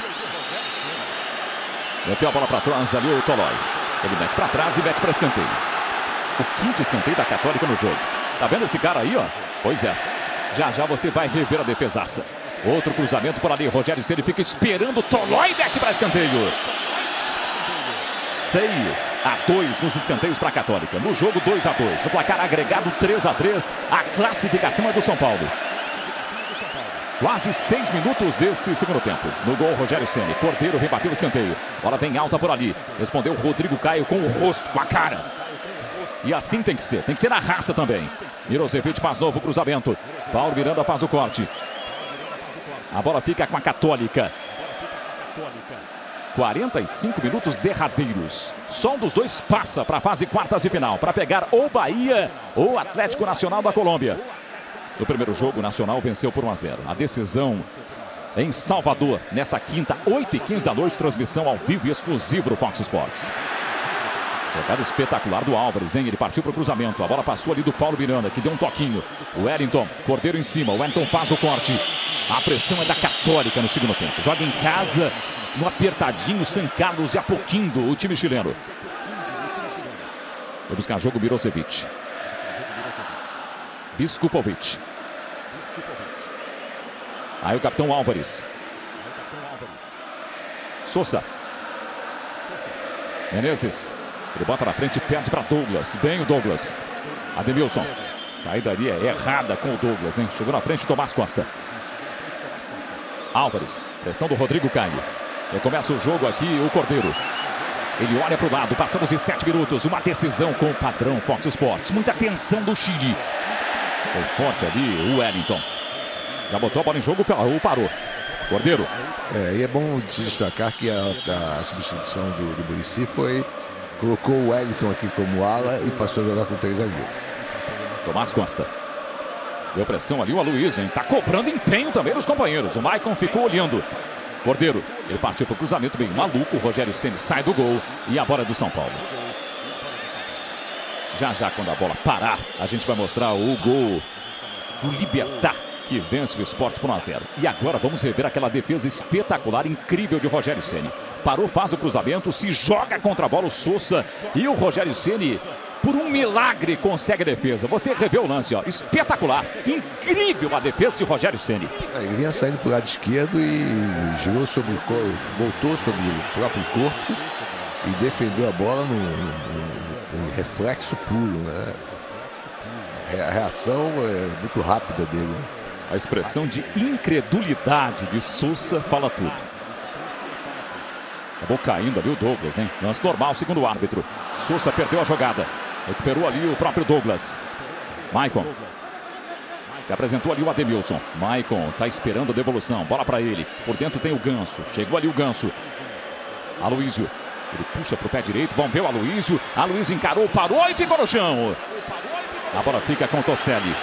Meteu a bola para trás ali o Tolói. Ele mete para trás e mete para escanteio. O quinto escanteio da Católica no jogo. Tá vendo esse cara aí, ó? Pois é. Já já você vai rever a defesaça. Outro cruzamento por ali. Rogério Ceni fica esperando o Tolói e mete para escanteio. seis a dois nos escanteios para a Católica. No jogo dois a dois. O placar agregado três a três. A classificação é do São Paulo. Quase seis minutos desse segundo tempo. No gol, Rogério Ceni. Cordeiro vem bater o escanteio. Bola vem alta por ali. Respondeu Rodrigo Caio com o rosto, com a cara. E assim tem que ser. Tem que ser na raça também. Mirosevic faz novo cruzamento. Paulo Miranda faz o corte. A bola fica com a Católica. quarenta e cinco minutos derradeiros. Só um dos dois passa para a fase quartas de final. Para pegar ou Bahia ou Atlético Nacional da Colômbia. No primeiro jogo, o Nacional venceu por um a zero. A decisão em Salvador, nessa quinta, oito e quinze da noite, transmissão ao vivo e exclusivo do Fox Sports. Jogada espetacular do Álvares, hein? Ele partiu para o cruzamento. A bola passou ali do Paulo Miranda, que deu um toquinho. O Wellington, Cordeiro em cima. O Wellington faz o corte. A pressão é da Católica no segundo tempo. Joga em casa, no apertadinho, São Carlos e Apoquindo, o time chileno. Vai buscar jogo Mirosevic. Biskupovic. Aí o capitão Álvares. Sousa. Menezes. Ele bota na frente e perde para Douglas. Bem o Douglas. Ademilson. Saída ali é errada com o Douglas, hein? Chegou na frente o Tomás Costa. Álvares. Pressão do Rodrigo Caio. Recomeça o jogo aqui o Cordeiro. Ele olha para o lado. Passamos em sete minutos. Uma decisão com o padrão Fox Sports. Muita tensão do Chile. Foi forte ali o Wellington. Já botou a bola em jogo, o parou. Cordeiro. É, e é bom de se destacar que a, a substituição do, do Muricy foi... Colocou o Wellington aqui como ala e passou a jogar com três zagueiros. Tomás Costa. Deu pressão ali o Aloysio, hein? Tá cobrando empenho também dos companheiros. O Maicon ficou olhando. Cordeiro. Ele partiu para o cruzamento bem maluco. O Rogério Ceni sai do gol. E a bola é do São Paulo. Já já, quando a bola parar, a gente vai mostrar o gol do Libertad, que vence o Sport por um a zero. E agora vamos rever aquela defesa espetacular, incrível de Rogério Ceni. Parou, faz o cruzamento, se joga contra a bola o Sousa. E o Rogério Ceni, por um milagre, consegue a defesa. Você revê o lance, ó. Espetacular, incrível a defesa de Rogério Ceni. É, ele vinha saindo para o lado esquerdo e girou sobre o corpo, voltou sobre o próprio corpo e defendeu a bola no, no, no, no reflexo puro, né? A reação é muito rápida dele. A expressão de incredulidade de Sousa fala tudo. Acabou caindo ali o Douglas, hein? Lance normal, segundo o árbitro. Sousa perdeu a jogada. Recuperou ali o próprio Douglas. Maicon. Se apresentou ali o Ademilson. Maicon tá esperando a devolução. Bola para ele. Por dentro tem o Ganso. Chegou ali o Ganso. Aloysio. Ele puxa pro pé direito. Vamos ver o Aloysio. Aloysio encarou, parou e ficou no chão. A bola fica com o Toselli.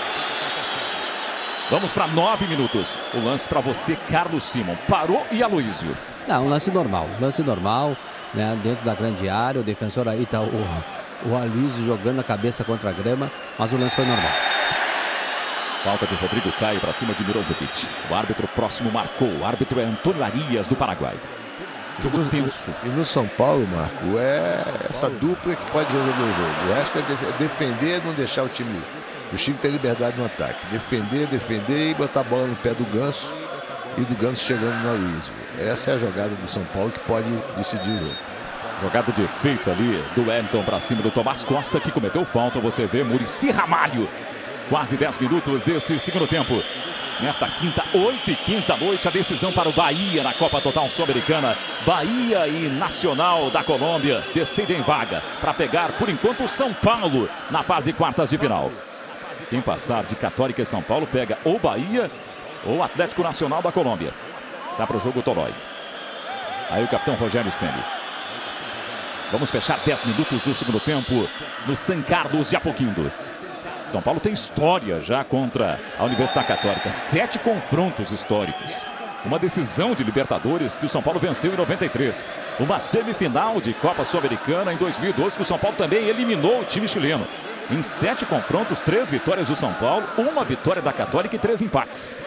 Vamos para nove minutos. O lance para você, Carlos Simon. Parou e Aloysio. Não, um lance normal. Lance normal, né? Dentro da grande área. O defensor aí tá o, o Aloysio jogando a cabeça contra a grama. Mas o lance foi normal. Falta de Rodrigo Caio para cima de Mirosevic. O árbitro próximo marcou. O árbitro é Antônio Arias, do Paraguai. Jogo tenso. E no São Paulo, Marco, é essa dupla que pode resolver o jogo. O resto é defender, não deixar o time... O Chico tem liberdade no ataque. Defender, defender e botar a bola no pé do Ganso. E do Ganso chegando no Aloysio. Essa é a jogada do São Paulo que pode decidir o jogo. Jogada de efeito ali do Wellington para cima do Tomás Costa, que cometeu falta. Você vê Muricy Ramalho. Quase dez minutos desse segundo tempo. Nesta quinta, oito e quinze da noite, a decisão para o Bahia na Copa Total Sul-Americana. Bahia e Nacional da Colômbia decidem vaga para pegar, por enquanto, o São Paulo na fase quartas de final. Quem passar de Católica e São Paulo pega ou Bahia ou Atlético Nacional da Colômbia. Sai para o jogo o Tolói. Aí o capitão Rogério Ceni. Vamos fechar dez minutos do segundo tempo no São Carlos de Apoquindo. São Paulo tem história já contra a Universidade Católica. Sete confrontos históricos. Uma decisão de Libertadores que o São Paulo venceu em noventa e três. Uma semifinal de Copa Sul-Americana em dois mil e doze que o São Paulo também eliminou o time chileno. Em sete confrontos, três vitórias do São Paulo, uma vitória da Católica e três empates.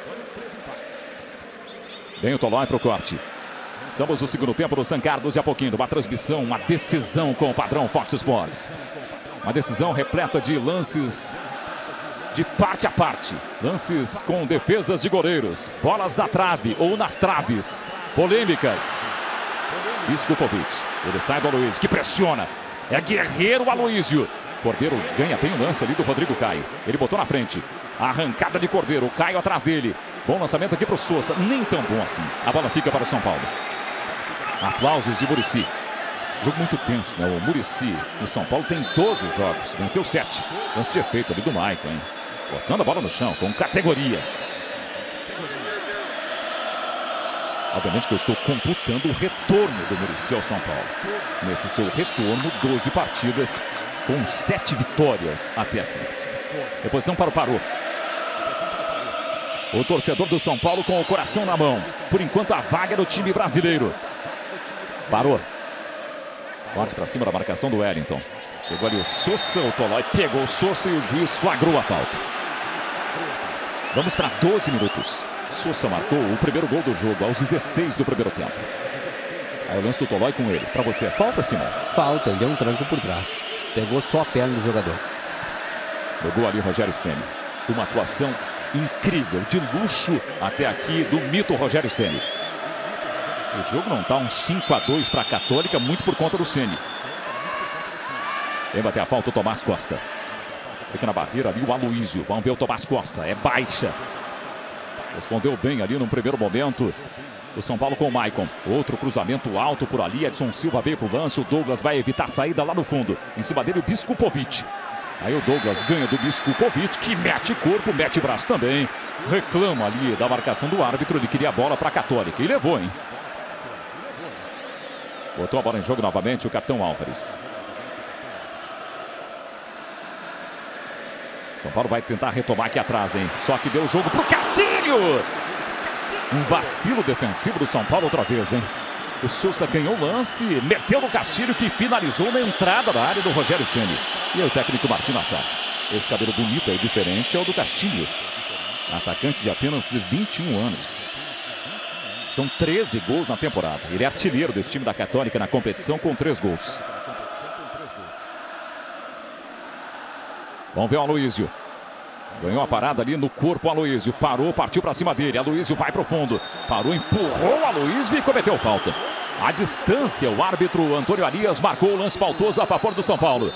Vem o Tolói para o corte. Estamos no segundo tempo no São Carlos de Apoquindo. Uma transmissão, uma decisão com o padrão Fox Sports. Uma decisão repleta de lances de parte a parte. Lances com defesas de goleiros. Bolas na trave ou nas traves. Polêmicas. Biskupovic. Ele sai do Aloysio, que pressiona. É guerreiro Aloysio. Cordeiro ganha bem o lance ali do Rodrigo Caio. Ele botou na frente. A arrancada de Cordeiro. O Caio atrás dele. Bom lançamento aqui para o Sousa. Nem tão bom assim. A bola fica para o São Paulo. Aplausos de Muricy. Jogo muito tenso, né? O Muricy no São Paulo tem doze jogos. Venceu sete. Lance de efeito ali do Maicon, hein? Botando a bola no chão com categoria. Obviamente que eu estou computando o retorno do Muricy ao São Paulo. Nesse seu retorno, doze partidas com sete vitórias até aqui. Reposição para o Parô. O torcedor do São Paulo com o coração na mão. Por enquanto a vaga é do time brasileiro. Parou. Corte para cima da marcação do Wellington. Chegou ali o Sousa, o Tolói pegou o Sousa e o juiz flagrou a falta. Vamos para doze minutos. Sousa marcou o primeiro gol do jogo aos dezesseis do primeiro tempo. Aí o lance do Tolói com ele. Para você, falta, Simão? Falta, ele deu um tranco por trás. Pegou só a perna do jogador. Jogou ali Rogério Ceni. Uma atuação incrível, de luxo até aqui do mito Rogério Ceni. Esse jogo não está um cinco a dois para a Católica, muito por conta do Ceni. Vem bater a falta o Tomás Costa. Fica na barreira ali o Aloysio. Vamos ver o Tomás Costa. É baixa. Respondeu bem ali no primeiro momento. O São Paulo com o Maicon. Outro cruzamento alto por ali. Edson Silva veio para o lance. O Douglas vai evitar a saída lá no fundo. Em cima dele o Biskupovic. Aí o Douglas ganha do Biskupovic, que mete corpo, mete braço também. Reclama ali da marcação do árbitro. Ele queria a bola para a Católica. E levou, hein? Botou a bola em jogo novamente o capitão Álvares. São Paulo vai tentar retomar aqui atrás, hein? Só que deu o jogo pro Castilho! Um vacilo defensivo do São Paulo outra vez, hein? O Sousa ganhou o lance, meteu no Castilho, que finalizou na entrada da área do Rogério Ceni. E aí o técnico Martim Assad. Esse cabelo bonito aí, diferente, é o do Castilho. Atacante de apenas vinte e um anos. São treze gols na temporada. Ele é artilheiro desse time da Católica na competição com três gols. Vamos ver o Aloysio. Ganhou a parada ali no corpo, Aloysio. Parou, partiu para cima dele. Aloysio vai para o fundo. Parou, empurrou o Aloysio e cometeu falta. A distância, o árbitro Antônio Arias marcou o lance faltoso a favor do São Paulo.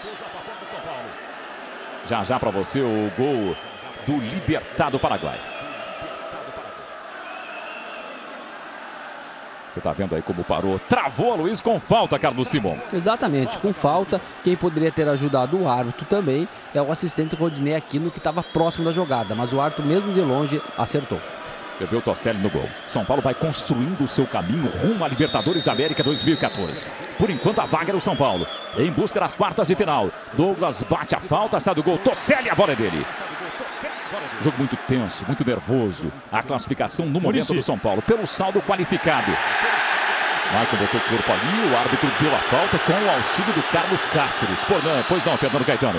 Já já para você o gol do Libertad do Paraguai. Você está vendo aí como parou. Travou a Luiz com falta, Carlos Simon. Exatamente, com falta. Quem poderia ter ajudado o árbitro também é o assistente Rodinei Aquino, que estava próximo da jogada. Mas o árbitro, mesmo de longe, acertou. Você vê o Toselli no gol. São Paulo vai construindo o seu caminho rumo à Libertadores da América dois mil e quatorze. Por enquanto, a vaga é do São Paulo. Em busca das quartas de final. Douglas bate a falta, sai do gol. Toselli, a bola é dele. Jogo muito tenso, muito nervoso. A classificação no momento do São Paulo, pelo saldo qualificado. Maicon botou o corpo ali, o árbitro deu a falta com o auxílio do Carlos Cáceres. Pois não, pois não, Fernando Caetano.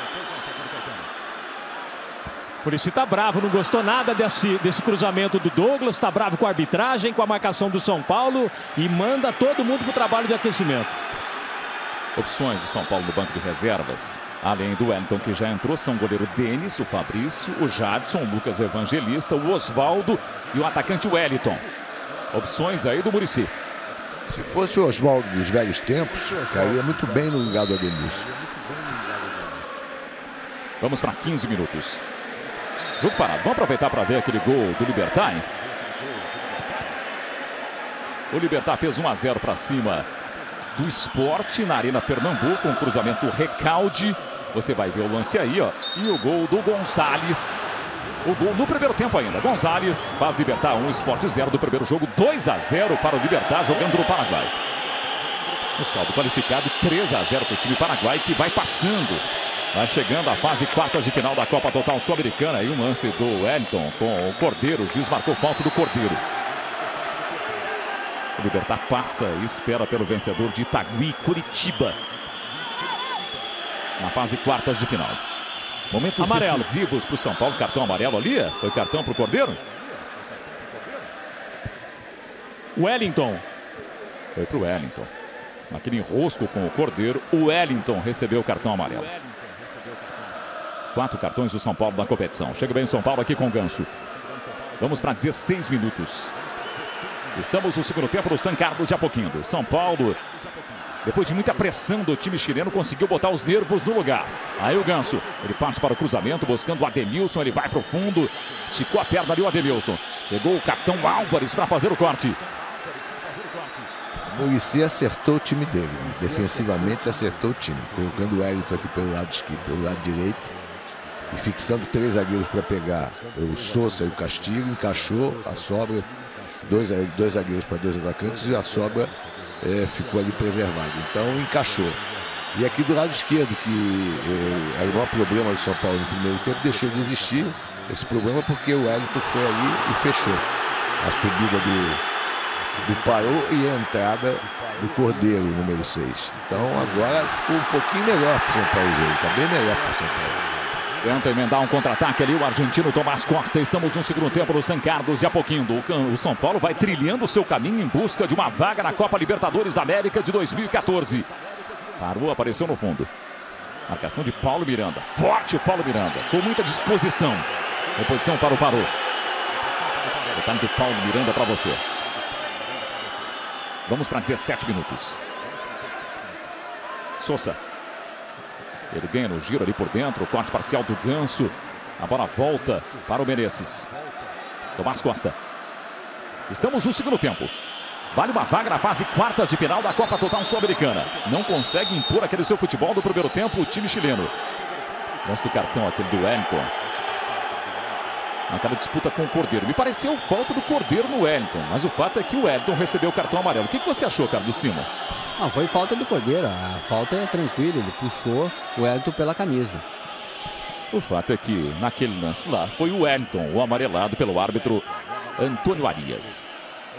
Muricy tá bravo, não gostou nada desse, desse cruzamento do Douglas, tá bravo com a arbitragem, com a marcação do São Paulo e manda todo mundo pro trabalho de aquecimento. Opções do São Paulo no banco de reservas. Além do Wellington, que já entrou, são o goleiro Denis, o Fabrício, o Jadson, o Lucas Evangelista, o Osvaldo e o atacante Wellington. Opções aí do Muricy. Se fosse o Oswaldo dos velhos tempos, cairia muito bem no lugar do Ademilson. Vamos para quinze minutos. Jogo parado. Vamos aproveitar para ver aquele gol do Libertad, hein? O Libertad fez um a zero para cima do Sport na Arena Pernambuco, um cruzamento do Recalde. Você vai ver o lance aí, ó. E o gol do Gonzalez. O gol no primeiro tempo ainda. Gonzalez faz Libertad um, Sport zero do primeiro jogo. dois a zero para o Libertad jogando no Paraguai. O saldo qualificado três a zero para o time paraguai, que vai passando. Vai chegando à fase quartas de final da Copa Total Sul-Americana. E um lance do Wellington com o Cordeiro. O juiz marcou falta do Cordeiro. O Libertad passa e espera pelo vencedor de Itagüí, Curitiba. Na fase quartas de final. Momentos amarelo. Decisivos para o São Paulo. Cartão amarelo ali. Foi cartão para o Cordeiro? Wellington. Foi para o Wellington. Naquele enrosco com o Cordeiro, o Wellington recebeu o cartão amarelo. Quatro cartões do São Paulo na competição. Chega bem o São Paulo aqui com o Ganso. Vamos para dezesseis minutos. Estamos no segundo tempo do San Carlos de Apoquindo. São Paulo, depois de muita pressão do time chileno, conseguiu botar os nervos no lugar. Aí o Ganso, ele parte para o cruzamento, buscando o Ademilson. Ele vai para o fundo, esticou a perna ali o Ademilson. Chegou o capitão Álvares para fazer o corte. O Muricy acertou o time dele. Defensivamente acertou o time. Colocando o Wellington aqui pelo lado esquerdo, pelo lado direito. E fixando três zagueiros para pegar o Sousa e o Castilho. Encaixou a sobra. Dois, dois zagueiros para dois atacantes. E a sobra é, ficou ali preservada. Então encaixou. E aqui do lado esquerdo, que é, era o maior problema do São Paulo no primeiro tempo, deixou de existir esse problema porque o Wellington foi ali e fechou a subida do... do Parou e a entrada do Cordeiro, número seis. Então agora ficou um pouquinho melhor para o São Paulo o jogo. Está bem melhor para o São Paulo. Tenta emendar um contra-ataque ali o argentino Tomás Costa. Estamos no segundo tempo no San Carlos de Apoquindo. O São Paulo vai trilhando o seu caminho em busca de uma vaga na Copa Libertadores da América de dois mil e quatorze. Parou, apareceu no fundo. Marcação de Paulo Miranda. Forte o Paulo Miranda, com muita disposição. Reposição para o Parou. Detalhe do Paulo Miranda para você. Vamos para dezessete minutos. Sousa. Ele ganha no giro ali por dentro. O corte parcial do Ganso. A bola volta para o Menezes. Tomás Costa. Estamos no segundo tempo. Vale uma vaga na fase quartas de final da Copa Total Sul-Americana. Não consegue impor aquele seu futebol do primeiro tempo o time chileno. Lance do cartão aquele do Wellington. Naquela disputa com o Cordeiro. Me pareceu falta do Cordeiro no Wellington. Mas o fato é que o Wellington recebeu o cartão amarelo. O que você achou, Carlos Simon? Não, foi falta do Cordeiro. A falta é tranquila. Ele puxou o Wellington pela camisa. O fato é que naquele lance lá foi o Wellington, o amarelado pelo árbitro Antônio Arias.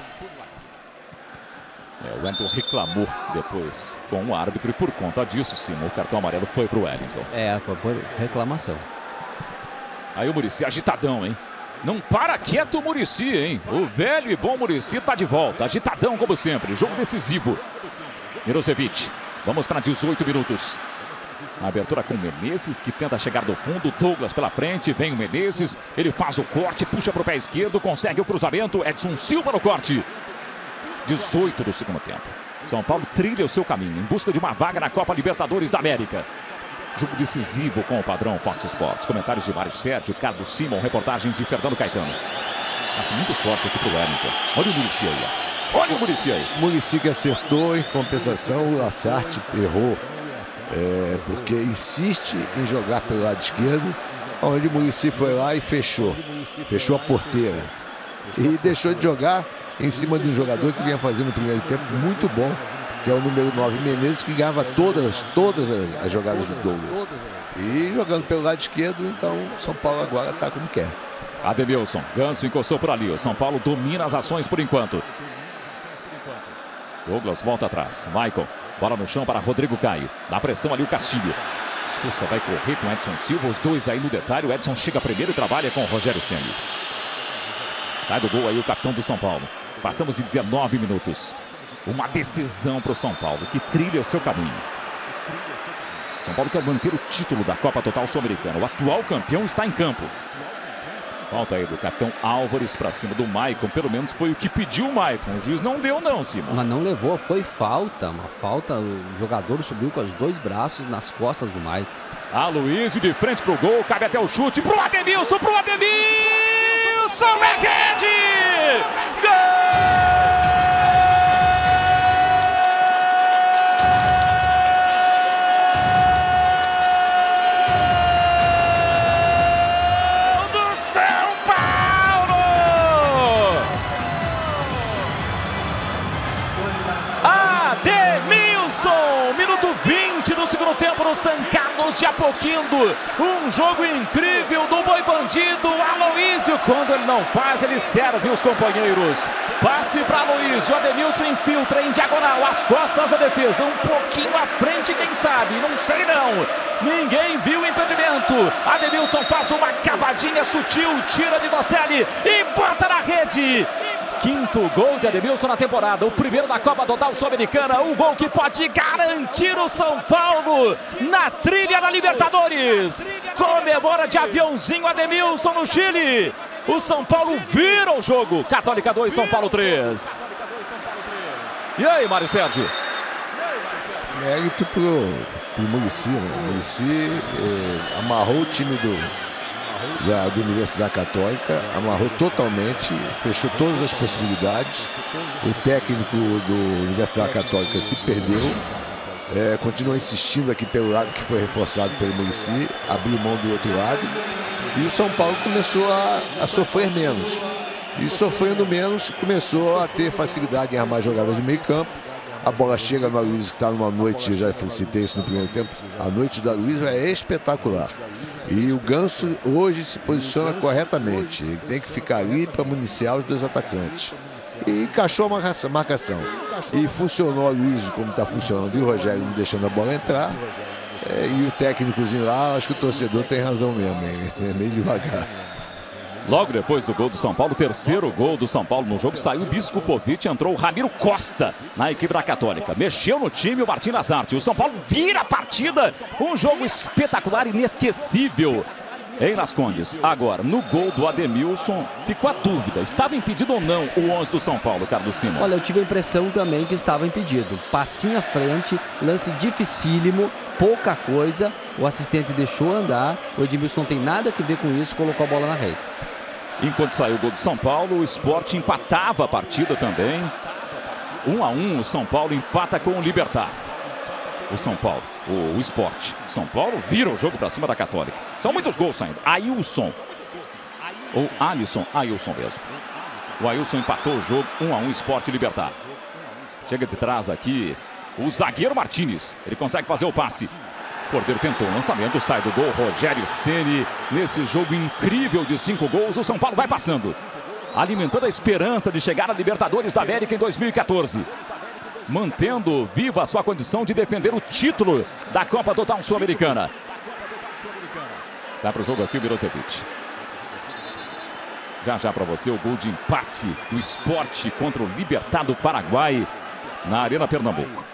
É, o Wellington reclamou depois com o árbitro e por conta disso, Simon, o cartão amarelo foi para o Wellington. É, foi por reclamação. Aí o Muricy agitadão, hein? Não para quieto o Muricy, hein? O velho e bom Muricy tá de volta. Agitadão como sempre. Jogo decisivo. Mirosevic. Vamos para dezoito minutos. A abertura com o Menezes, que tenta chegar do fundo. Douglas pela frente. Vem o Menezes. Ele faz o corte, puxa para o pé esquerdo. Consegue o cruzamento. Edson Silva no corte. dezoito do segundo tempo. São Paulo trilha o seu caminho em busca de uma vaga na Copa Libertadores da América. Jogo decisivo com o padrão Fox Sports. Comentários de Mário Sérgio, Carlos Simon, reportagens de Fernando Caetano. Passa muito forte aqui pro Wellington. Olha o Muricy aí, ó. Olha o Muricy aí. O Muricy que acertou, em compensação o Lassarte errou. É, porque insiste em jogar pelo lado esquerdo, onde o Muricy foi lá e fechou. Fechou a porteira. E deixou de jogar em cima de um jogador que vinha fazendo no primeiro tempo muito bom, que é o número nove, Menezes, que ganhava todas, todas as, as jogadas do Douglas. E jogando pelo lado esquerdo, então São Paulo agora está como quer. Ademilson, Ganso encostou por ali. O São Paulo domina as ações por enquanto. Douglas volta atrás. Michael, bola no chão para Rodrigo Caio. Dá pressão ali o Castilho. Sousa vai correr com Edson Silva. Os dois aí no detalhe. O Edson chega primeiro e trabalha com o Rogério Ceni. Sai do gol aí o capitão do São Paulo. Passamos de dezenove minutos. Uma decisão para o São Paulo, que trilha o seu caminho. São Paulo quer manter o título da Copa Total Sul-Americana. O atual campeão está em campo. Falta aí do capitão Álvares para cima do Maicon. Pelo menos foi o que pediu o Maicon. O juiz não deu não, Simão. Mas não levou, foi falta. Uma falta, o jogador subiu com os dois braços nas costas do Maicon. Aloysio de frente pro gol, cabe até o chute pro Ademilson, pro Ademilson, é rede! Gol! Minuto vinte do segundo tempo no São Carlos de Apoquindo. Um jogo incrível do boi bandido Aloysio. Quando ele não faz, ele serve os companheiros. Passe para Aloysio. Ademilson infiltra em diagonal às costas da defesa. Um pouquinho à frente, quem sabe? Não sei não. Ninguém viu o impedimento. Ademilson faz uma cavadinha sutil, tira de Docelli e bota na rede. Quinto gol de Ademilson na temporada, o primeiro da Copa Total Sul-Americana, o gol que pode garantir o São Paulo na trilha da Libertadores. Comemora de aviãozinho Ademilson no Chile. O São Paulo vira o jogo. Católica dois, São Paulo três. E aí, Mário Sérgio? Mérito pro, pro Muricy, né? O Muricy eh, amarrou o time do... Da, da Universidade Católica, amarrou totalmente, fechou todas as possibilidades. O técnico do Universidade Católica se perdeu, é, continua insistindo aqui pelo lado que foi reforçado pelo Muricy, abriu mão do outro lado e o São Paulo começou a, a sofrer menos. E sofrendo menos, começou a ter facilidade em armar jogadas de meio campo. A bola chega no Aloysio, que está numa noite, já citei isso no primeiro tempo, a noite do Aloysio é espetacular. E o Ganso hoje se posiciona corretamente. Ele tem que ficar ali para municiar os dois atacantes. E encaixou a marcação. E funcionou o Aloysio como está funcionando. E o Rogério não deixando a bola entrar. É, e o técnicozinho lá, acho que o torcedor tem razão mesmo. Hein? É meio devagar. Logo depois do gol do São Paulo, o terceiro gol do São Paulo no jogo, saiu o Biskupovic, entrou o Ramiro Costa na equipe da Católica. Mexeu no time o Martim Lazarte. O São Paulo vira a partida. Um jogo espetacular, inesquecível em Las Condes. Agora, no gol do Ademilson, ficou a dúvida. Estava impedido ou não o onze do São Paulo, Carlos Simão? Olha, eu tive a impressão também que estava impedido. Passinho à frente, lance dificílimo, pouca coisa. O assistente deixou andar. O Edmilson não tem nada a ver com isso, colocou a bola na rede. Enquanto saiu o gol do São Paulo, o Sport empatava a partida também. Um a um, o São Paulo empata com o Libertad. O São Paulo, o, o Sport. São Paulo vira o jogo para cima da Católica. São muitos gols saindo. Ailson. Ou Alisson, Ailson mesmo. O Ailson empatou o jogo, um a um, Sport e Libertad. Chega de trás aqui o zagueiro Martínez. Ele consegue fazer o passe. Cordeiro tentou o lançamento, sai do gol, Rogério Ceni. Nesse jogo incrível de cinco gols, o São Paulo vai passando. Alimentando a esperança de chegar à Libertadores da América em dois mil e quatorze. Mantendo viva a sua condição de defender o título da Copa Total Sul-Americana. Sai para o jogo aqui o Mirosevic. Já já para você o gol de empate do Sport contra o Libertad do Paraguai na Arena Pernambuco.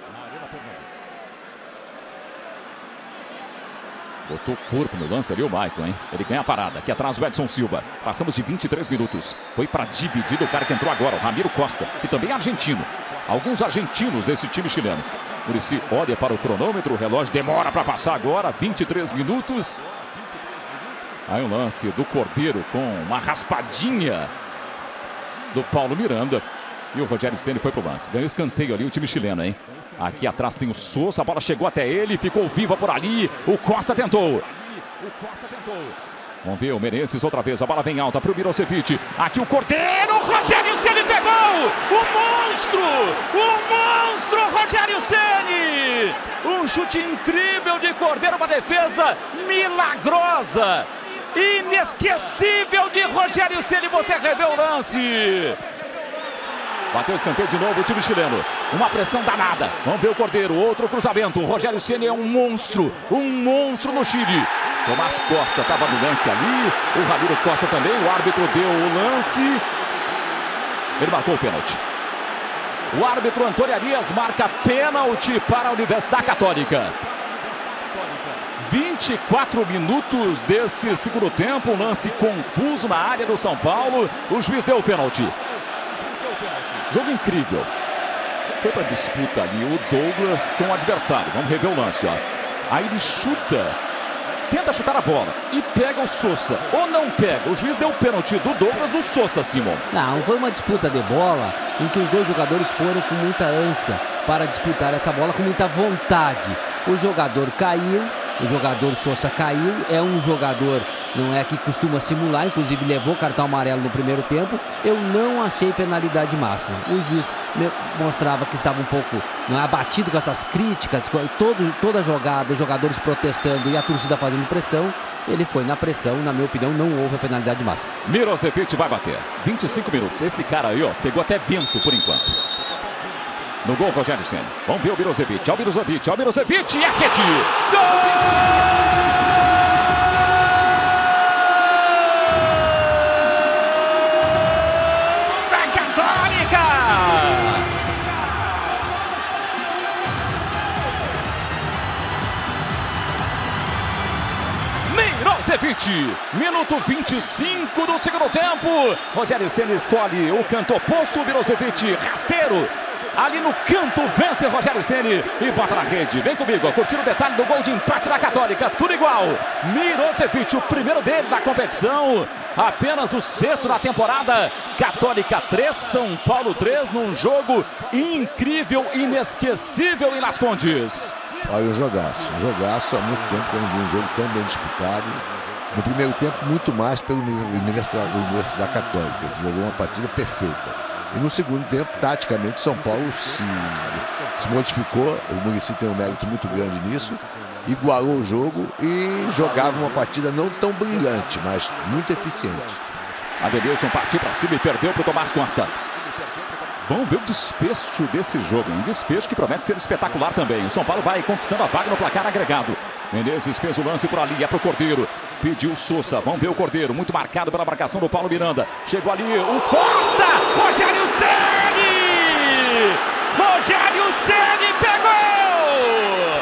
Botou o corpo no lance ali o Maicon, hein? Ele ganha a parada. Aqui atrás o Edson Silva. Passamos de vinte e três minutos. Foi para dividir o cara que entrou agora, o Ramiro Costa, que também é argentino. Alguns argentinos desse time chileno. Muricy olha para o cronômetro, o relógio demora para passar agora, vinte e três minutos. Aí o lance do Cordeiro com uma raspadinha do Paulo Miranda. E o Rogério Ceni foi pro lance. Ganhou escanteio ali o time chileno, hein? Aqui atrás tem o Sousa. A bola chegou até ele. Ficou viva por ali. O Costa tentou. O Costa tentou. Vamos ver o Menezes outra vez. A bola vem alta pro Mirosevic. Aqui o Cordeiro. O Rogério Ceni pegou. O monstro. O monstro Rogério Ceni. Um chute incrível de Cordeiro. Uma defesa milagrosa. Inesquecível de Rogério Ceni. Você revê o lance. Bateu o escanteio de novo o time chileno. Uma pressão danada. Vamos ver o Cordeiro. Outro cruzamento. O Rogério Ceni é um monstro. Um monstro no Chile. Tomás Costa estava no lance ali. O Ramiro Costa também. O árbitro deu o lance. Ele marcou o pênalti. O árbitro Antônio Arias marca pênalti para a Universidade Católica. vinte e quatro minutos desse segundo tempo, um lance confuso na área do São Paulo. O juiz deu o pênalti. Jogo incrível. Foi para disputa ali o Douglas com o adversário. Vamos rever o lance, ó. Aí ele chuta, tenta chutar a bola e pega o Sousa. Ou não pega. O juiz deu o pênalti do Douglas, do Sousa, Simon. Não, foi uma disputa de bola em que os dois jogadores foram com muita ânsia para disputar essa bola, com muita vontade. O jogador caiu, o jogador Sousa caiu, é um jogador, não é que costuma simular, inclusive levou cartão amarelo no primeiro tempo. Eu não achei penalidade máxima. O juiz mostrava que estava um pouco, não é, abatido com essas críticas, todo, toda a jogada, os jogadores protestando e a torcida fazendo pressão. Ele foi na pressão, na minha opinião, não houve a penalidade máxima. Mirosevic vai bater. vinte e cinco minutos. Esse cara aí, ó, pegou até vento por enquanto. No gol, Rogério Ceni. Vamos ver o Mirosevic. Ó o Mirosevic, ó o Mirosevic. E a rede. Gol! Mirosevic, minuto vinte e cinco do segundo tempo. Rogério Ceni escolhe o canto oposto. Mirosevic, rasteiro, ali no canto, vence Rogério Ceni e bota na rede. Vem comigo, curtir o detalhe do gol de empate da Católica. Tudo igual. Mirosevic, o primeiro dele da competição. Apenas o sexto da temporada. Católica três, São Paulo três, num jogo incrível, inesquecível em Las Condes. Olha, um jogaço, um jogaço. Há muito tempo que eu não vi um jogo tão bem disputado. No primeiro tempo, muito mais pelo Universidade, Universidade Católica, que jogou uma partida perfeita. E no segundo tempo, taticamente, São Paulo se, se modificou. O Muricy tem um mérito muito grande nisso. Igualou o jogo e jogava uma partida não tão brilhante, mas muito eficiente. Adeilson partiu para cima e perdeu para o Tomás Costa. Vamos ver o desfecho desse jogo. Um desfecho que promete ser espetacular também. O São Paulo vai conquistando a vaga no placar agregado. Menezes fez o lance por ali, é para o Cordeiro. Pediu o Sousa. Vamos ver o Cordeiro. Muito marcado pela marcação do Paulo Miranda. Chegou ali o Costa. Rogério Ceni! Rogério Ceni pegou!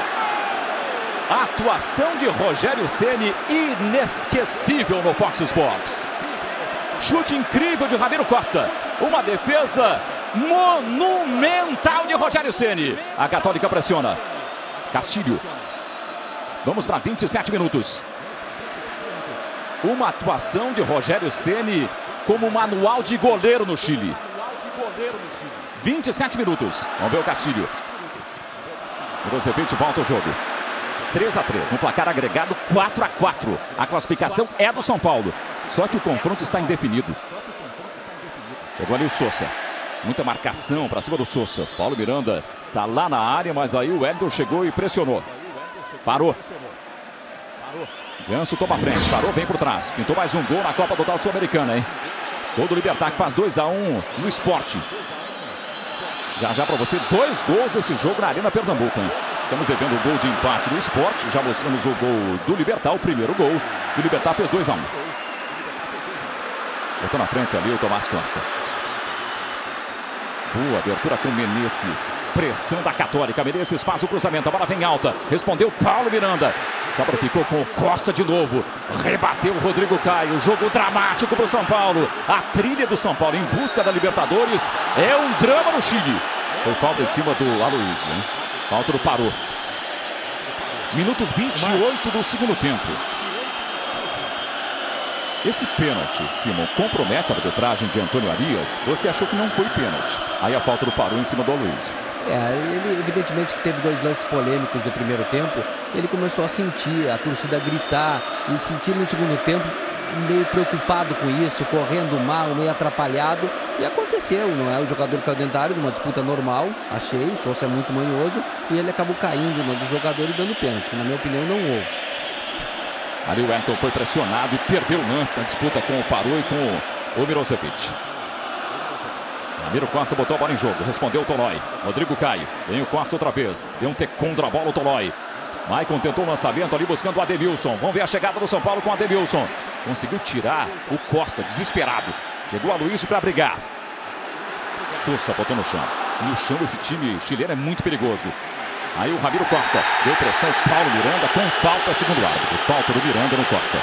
Atuação de Rogério Ceni inesquecível no Fox Sports. Chute incrível de Ramiro Costa. Uma defesa monumental de Rogério Ceni. A Católica pressiona. Castilho. Vamos para vinte e sete minutos. Uma atuação de Rogério Ceni como manual de goleiro no Chile. vinte e sete minutos. Vamos ver o Castilho. Mirosevic volta o jogo. três a três. No placar agregado, quatro a quatro. A classificação é do São Paulo. Só que o confronto está indefinido. Chegou ali o Sousa. Muita marcação para cima do Sousa. Paulo Miranda está lá na área, mas aí o Wellington chegou e pressionou. Parou. Ganso toma a frente. Parou, vem por trás. Pintou mais um gol na Copa Total Sul-Americana, hein? Gol do Libertad que faz dois a um no Sport. Já já para você, dois gols esse jogo na Arena Pernambuco, hein? Estamos devendo o gol de empate no Sport. Já mostramos o gol do Libertad, o primeiro gol. E o Libertad fez dois a um. Botou na frente ali o Tomás Costa. Boa abertura com Menezes. Pressão da Católica. Menezes faz o cruzamento. A bola vem alta. Respondeu Paulo Miranda. Sobra ficou com o Costa de novo. Rebateu o Rodrigo Caio. Jogo dramático para o São Paulo. A trilha do São Paulo em busca da Libertadores é um drama no Chile. Foi falta em cima do Aloysio, hein? Falta do Parou. Minuto vinte e oito do segundo tempo. Esse pênalti, Simon, compromete a arbitragem de Antônio Arias. Você achou que não foi pênalti. Aí a falta do Parou em cima do Aloysio. É, ele evidentemente que teve dois lances polêmicos do primeiro tempo. Ele começou a sentir a torcida gritar e sentir no segundo tempo meio preocupado com isso, correndo mal, meio atrapalhado. E aconteceu, não é? O jogador caiu dentro da área numa disputa normal, achei, o Sousa é muito manhoso, e ele acabou caindo no do jogador e dando pênalti, que na minha opinião não houve. Ali o Wellington foi pressionado e perdeu o lance na disputa com o Parou e com o Mirosevic. Ramiro Costa botou a bola em jogo, respondeu o Tolói. Rodrigo Caio, vem o Costa outra vez, deu um contra a bola o Tolói. Maicon tentou o lançamento ali buscando o Adeilson. Vamos ver a chegada do São Paulo com o Adeilson. Conseguiu tirar o Costa, desesperado. Chegou a Aloysio para brigar. Sousa botou no chão. No chão esse time chileno é muito perigoso. Aí o Ramiro Costa deu pressão, Paulo Miranda com falta, segundo o árbitro. Falta do Miranda no Costa.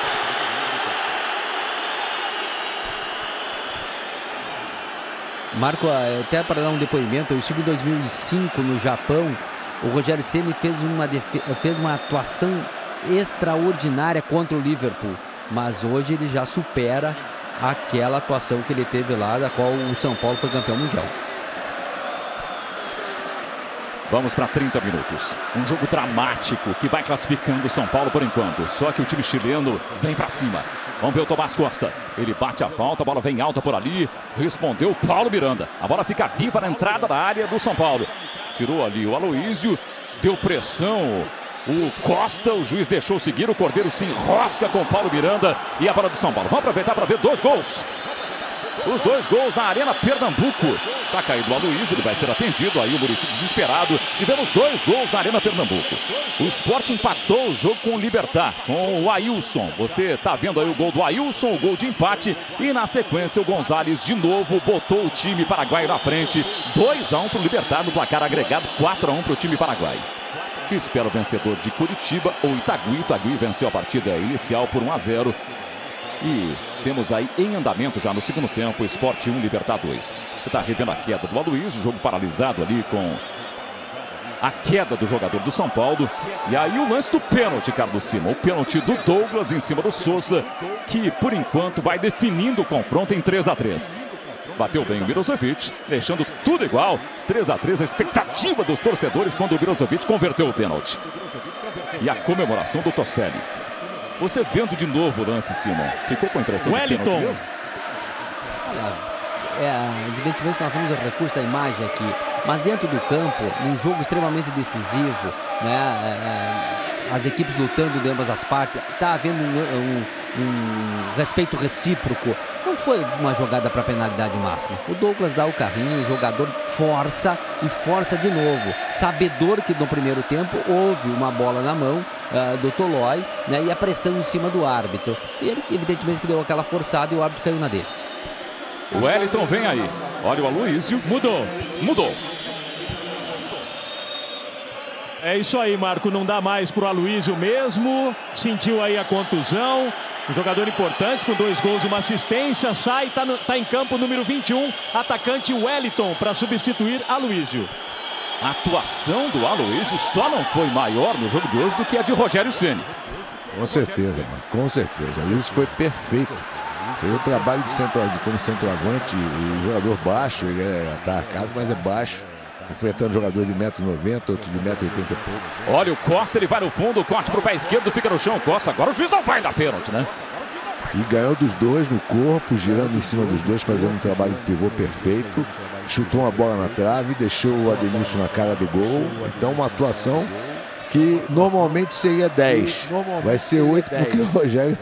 Marco, até para dar um depoimento, eu estive em dois mil e cinco no Japão. O Rogério Ceni fez uma, fez uma atuação extraordinária contra o Liverpool, mas hoje ele já supera aquela atuação que ele teve lá, da qual o São Paulo foi campeão mundial. Vamos para trinta minutos. Um jogo dramático que vai classificando o São Paulo por enquanto. Só que o time chileno vem para cima. Vamos ver o Tomás Costa. Ele bate a falta, a bola vem alta por ali. Respondeu o Paulo Miranda. A bola fica viva na entrada da área do São Paulo. Tirou ali o Aloísio. Deu pressão o Costa. O juiz deixou seguir. O Cordeiro se enrosca com o Paulo Miranda. E a bola do São Paulo. Vamos aproveitar para ver dois gols. Os dois gols na Arena Pernambuco. Tá caído o Aloísio, ele vai ser atendido. Aí o Muricy desesperado. Tivemos dois gols na Arena Pernambuco. O Sport empatou o jogo com o Libertad, com o Ailson. Você tá vendo aí o gol do Ailson, o gol de empate. E na sequência o Gonzalez de novo botou o time paraguaio na frente. dois a um para o Libertad no placar agregado, quatro a um para o time paraguaio. Que espera o vencedor de Curitiba ou Itagüí. Itagüí venceu a partida inicial por um a zero. E temos aí em andamento já no segundo tempo, Sport um, Libertad dois. Você está revendo a queda do Aloísio, jogo paralisado ali com a queda do jogador do São Paulo. E aí o lance do pênalti, Carlos Simon. O pênalti do Douglas em cima do Souza, que por enquanto vai definindo o confronto em três a três. Bateu bem o Mirozovic, deixando tudo igual. três a três, a expectativa dos torcedores quando o Mirozovic converteu o pênalti. E a comemoração do Toselli. Você vendo de novo o lance, Simon, ficou com a impressão Wellington. de pênalti mesmo? É, evidentemente nós temos o recurso da imagem aqui, mas dentro do campo, um jogo extremamente decisivo, né, é, as equipes lutando de ambas as partes, está havendo um, um, um respeito recíproco. Não foi uma jogada para penalidade máxima. O Douglas dá o carrinho, o jogador força e força de novo, sabedor que no primeiro tempo houve uma bola na mão uh, do Tolói, né, e a pressão em cima do árbitro. E ele evidentemente que deu aquela forçada e o árbitro caiu na dele. O Wellington vem aí. Olha o Aloísio. Mudou. Mudou. É isso aí, Marco. Não dá mais pro Aloísio mesmo. Sentiu aí a contusão. Um jogador importante com dois gols e uma assistência. Sai, tá, no, tá em campo número vinte e um. Atacante Wellington para substituir Aloísio. A atuação do Aloísio só não foi maior no jogo de hoje do que a de Rogério Ceni. Com certeza, mano. Com certeza. O Aloísio foi perfeito. Foi o trabalho de centro, como centroavante e jogador baixo. Ele é atacado, mas é baixo. Enfrentando jogador de um metro e noventa, outro de um metro e oitenta e pouco. Olha o Costa, ele vai no fundo, o corte pro pé esquerdo, fica no chão. Costa, agora o juiz não vai dar pênalti, né? E ganhou dos dois no corpo, girando em cima dos dois, fazendo um trabalho de pivô perfeito. Chutou uma bola na trave, deixou o Ademilson na cara do gol. Então uma atuação que normalmente seria dez. Vai ser oito porque o Rogério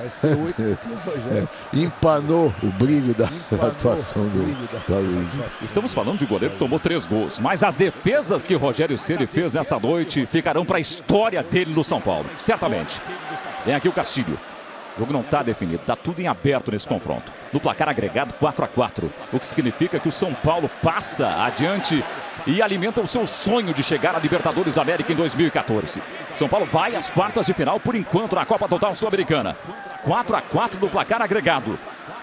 é, empanou o brilho da, da atuação do, do Aloísio. Estamos falando de goleiro que tomou três gols, mas as defesas que Rogério Ceni fez nessa noite ficarão para a história dele no São Paulo, certamente. Vem aqui o Castilho. O jogo não está definido, está tudo em aberto nesse confronto. No placar agregado quatro a quatro, o que significa que o São Paulo passa adiante e alimenta o seu sonho de chegar à Libertadores da América em dois mil e quatorze. São Paulo vai às quartas de final por enquanto na Copa Total Sul-Americana. quatro a quatro no placar agregado.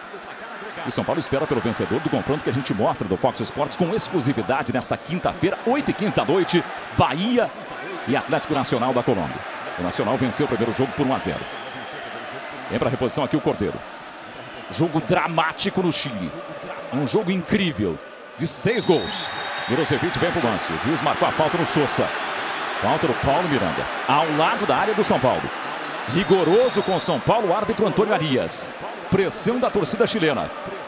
E São Paulo espera pelo vencedor do confronto que a gente mostra do Fox Sports com exclusividade nessa quinta-feira, oito e quinze da noite, Bahia e Atlético Nacional da Colômbia. O Nacional venceu o primeiro jogo por um a zero. Vem para a reposição aqui o Cordeiro. Jogo dramático no Chile. Um jogo incrível. De seis gols. Mirozovic vem para o lance. O juiz marcou a falta no Souza. Falta do Paulo Miranda. Ao lado da área do São Paulo. Rigoroso com o São Paulo, o árbitro Antônio Arias. Pressão da torcida chilena.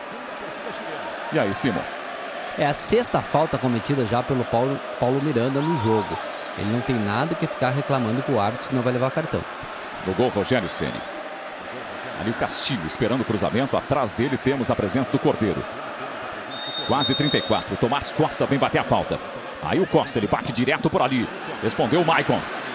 E aí, Simon? É a sexta falta cometida já pelo Paulo, Paulo Miranda no jogo. Ele não tem nada que ficar reclamando com o árbitro, senão vai levar cartão. No gol, Rogério Ceni. Ali o Castilho esperando o cruzamento. Atrás dele temos a presença do Cordeiro. Quase trinta e quatro. O Tomás Costa vem bater a falta. Aí o Costa, ele bate direto por ali. Respondeu o Maicon.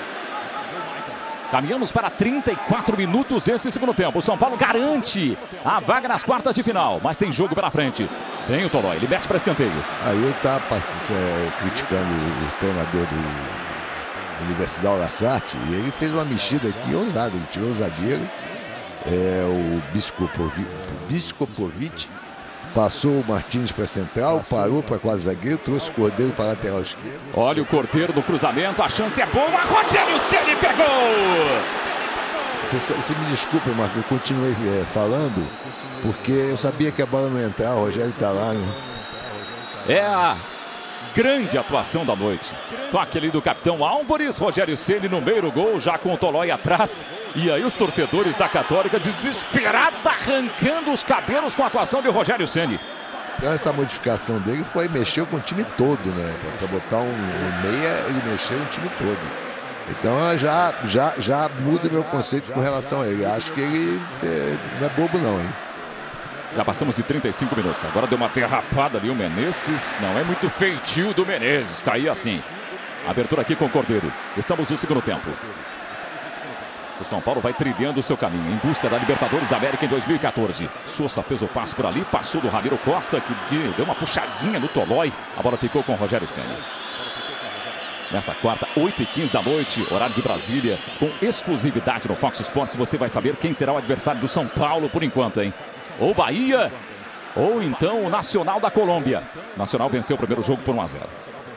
Caminhamos para trinta e quatro minutos desse segundo tempo. O São Paulo garante a vaga nas quartas de final. Mas tem jogo pela frente. Vem o Tolói, ele mete para escanteio. Aí eu estava é, criticando o treinador do, Universidade Lassarte, e ele fez uma mexida aqui ousada. Ele tirou o zagueiro, é, o Biscopovic, passou o Martins para central, parou para quase zagueiro, trouxe o Cordeiro para lateral esquerdo. Olha o Cordeiro no cruzamento, a chance é boa, Rogério Ceni pegou! Você, você me desculpa, Marco, eu continuei é, falando, porque eu sabia que a bola não ia entrar, o Rogério está lá. Né? É a grande atuação da noite. Toque ali do capitão Álvares, Rogério Ceni no meio do gol, já com o Tolói atrás. E aí os torcedores da Católica desesperados, arrancando os cabelos com a atuação de Rogério Ceni. Então essa modificação dele foi mexer com o time todo, né? Para botar um, um meia, ele mexeu o time todo. Então já, já, já muda meu conceito com relação a ele. Acho que ele é, não é bobo não, hein? Já passamos de trinta e cinco minutos. Agora deu uma derrapada ali o Menezes. Não é muito feitio do Menezes. Caía assim. Abertura aqui com o Cordeiro. Estamos no segundo tempo. O São Paulo vai trilhando o seu caminho em busca da Libertadores América em dois mil e quatorze. Sousa fez o passe por ali. Passou do Ramiro Costa, que deu uma puxadinha no Tolói. A bola ficou com o Rogério Ceni. Nessa quarta, oito e quinze da noite, horário de Brasília, com exclusividade no Fox Sports, você vai saber quem será o adversário do São Paulo por enquanto, hein? Ou Bahia, ou então o Nacional da Colômbia. O Nacional venceu o primeiro jogo por um a zero.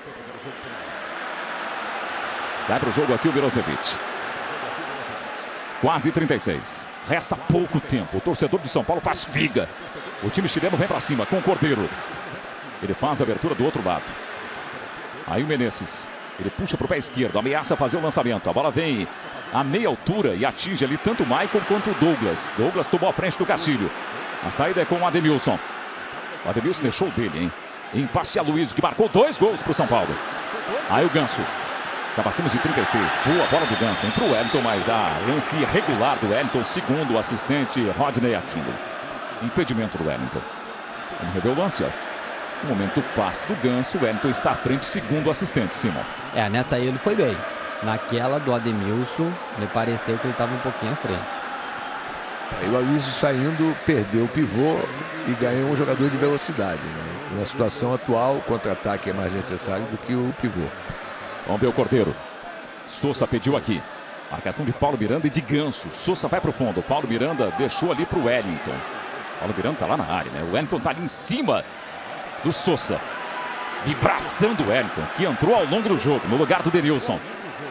Sai para o jogo aqui o Milosevic. Quase trinta e seis. Resta pouco tempo. O torcedor do São Paulo faz figa. O time chileno vem para cima com o Cordeiro. Ele faz a abertura do outro lado. Aí o Menezes. Ele puxa para o pé esquerdo, ameaça fazer o lançamento. A bola vem a meia altura e atinge ali tanto o Maicon quanto o Douglas. Douglas tomou a frente do Castilho. A saída é com o Ademilson. O Ademilson deixou dele, hein? Em passe a Luiz, que marcou dois gols para o São Paulo. Aí o Ganso. Já passamos de trinta e seis. Boa bola do Ganso, hein? Para o Wellington, mas a lance irregular do Wellington, segundo o assistente Rodney Aquino. Impedimento do Wellington. Vamos rever o lance, ó. No momento do passe do Ganso, o Wellington está à frente, segundo o assistente, Simon. É, nessa aí ele foi bem. Naquela do Ademilson, me pareceu que ele estava um pouquinho à frente. Aí o Aloysio saindo, perdeu o pivô e ganhou um jogador de velocidade. Né? Na situação atual, o contra-ataque é mais necessário do que o pivô. Vamos ver o Cordeiro. Sousa pediu aqui. Marcação de Paulo Miranda e de Ganso. Sousa vai para o fundo. Paulo Miranda deixou ali para o Wellington. Paulo Miranda está lá na área, né? O Wellington está ali em cima do Sousa. Vibração do Wellington, que entrou ao longo do jogo, no lugar do Denilson.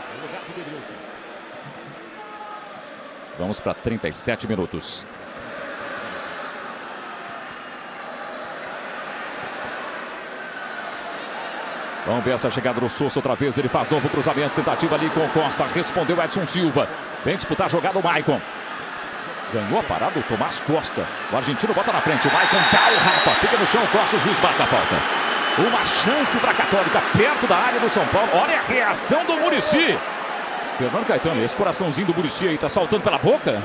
Vamos para trinta e sete minutos. Vamos ver essa chegada do Sousa outra vez. Ele faz novo cruzamento, tentativa ali com o Costa. Respondeu Edson Silva. Vem disputar a jogada o Maicon. Ganhou a parada o Tomás Costa. O argentino bota na frente. O Maicon dá o rapa. Fica no chão, Costa. O juiz marca a falta. Uma chance para a Católica perto da área do São Paulo. Olha a reação do Muricy. Fernando Caetano, esse coraçãozinho do Muricy aí tá saltando pela boca?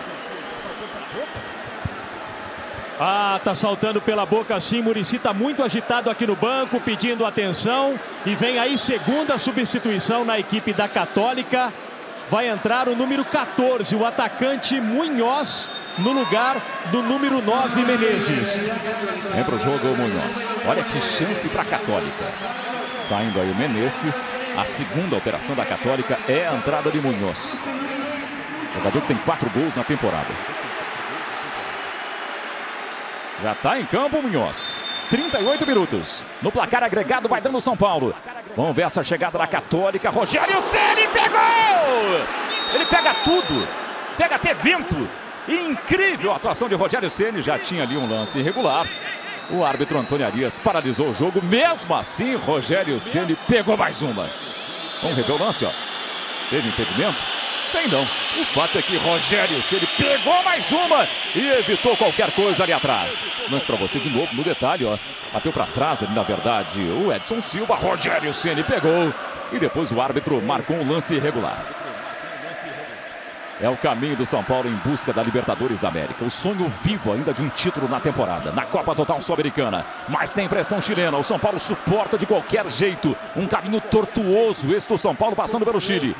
Ah, tá saltando pela boca sim. Muricy tá muito agitado aqui no banco, pedindo atenção. E vem aí segunda substituição na equipe da Católica. Vai entrar o número quatorze, o atacante Munhoz, no lugar do número nove, Menezes. Vem para o jogo o Munhoz. Olha que chance para a Católica. Saindo aí o Menezes. A segunda alteração da Católica é a entrada de Munhoz. O jogador que tem quatro gols na temporada. Já está em campo o Munhoz. trinta e oito minutos. No placar agregado vai dando São Paulo. Vamos ver essa chegada da Católica. Rogério Ceni pegou! Ele pega tudo. Pega até vento. Incrível a atuação de Rogério Ceni. Já tinha ali um lance irregular. O árbitro Antônio Arias paralisou o jogo. Mesmo assim, Rogério Ceni pegou mais uma. Vamos rever o lance, ó. Teve impedimento? Sei não. O fato é que Rogério Ceni pegou mais uma e evitou qualquer coisa ali atrás. Lance para você de novo no detalhe, ó. Bateu para trás ali, na verdade, o Edson Silva. Rogério Ceni pegou e depois o árbitro marcou um lance irregular. É o caminho do São Paulo em busca da Libertadores América. O sonho vivo ainda de um título na temporada, na Copa Total Sul-Americana. Mas tem pressão chilena. O São Paulo suporta de qualquer jeito. Um caminho tortuoso esse do São Paulo passando pelo Chile.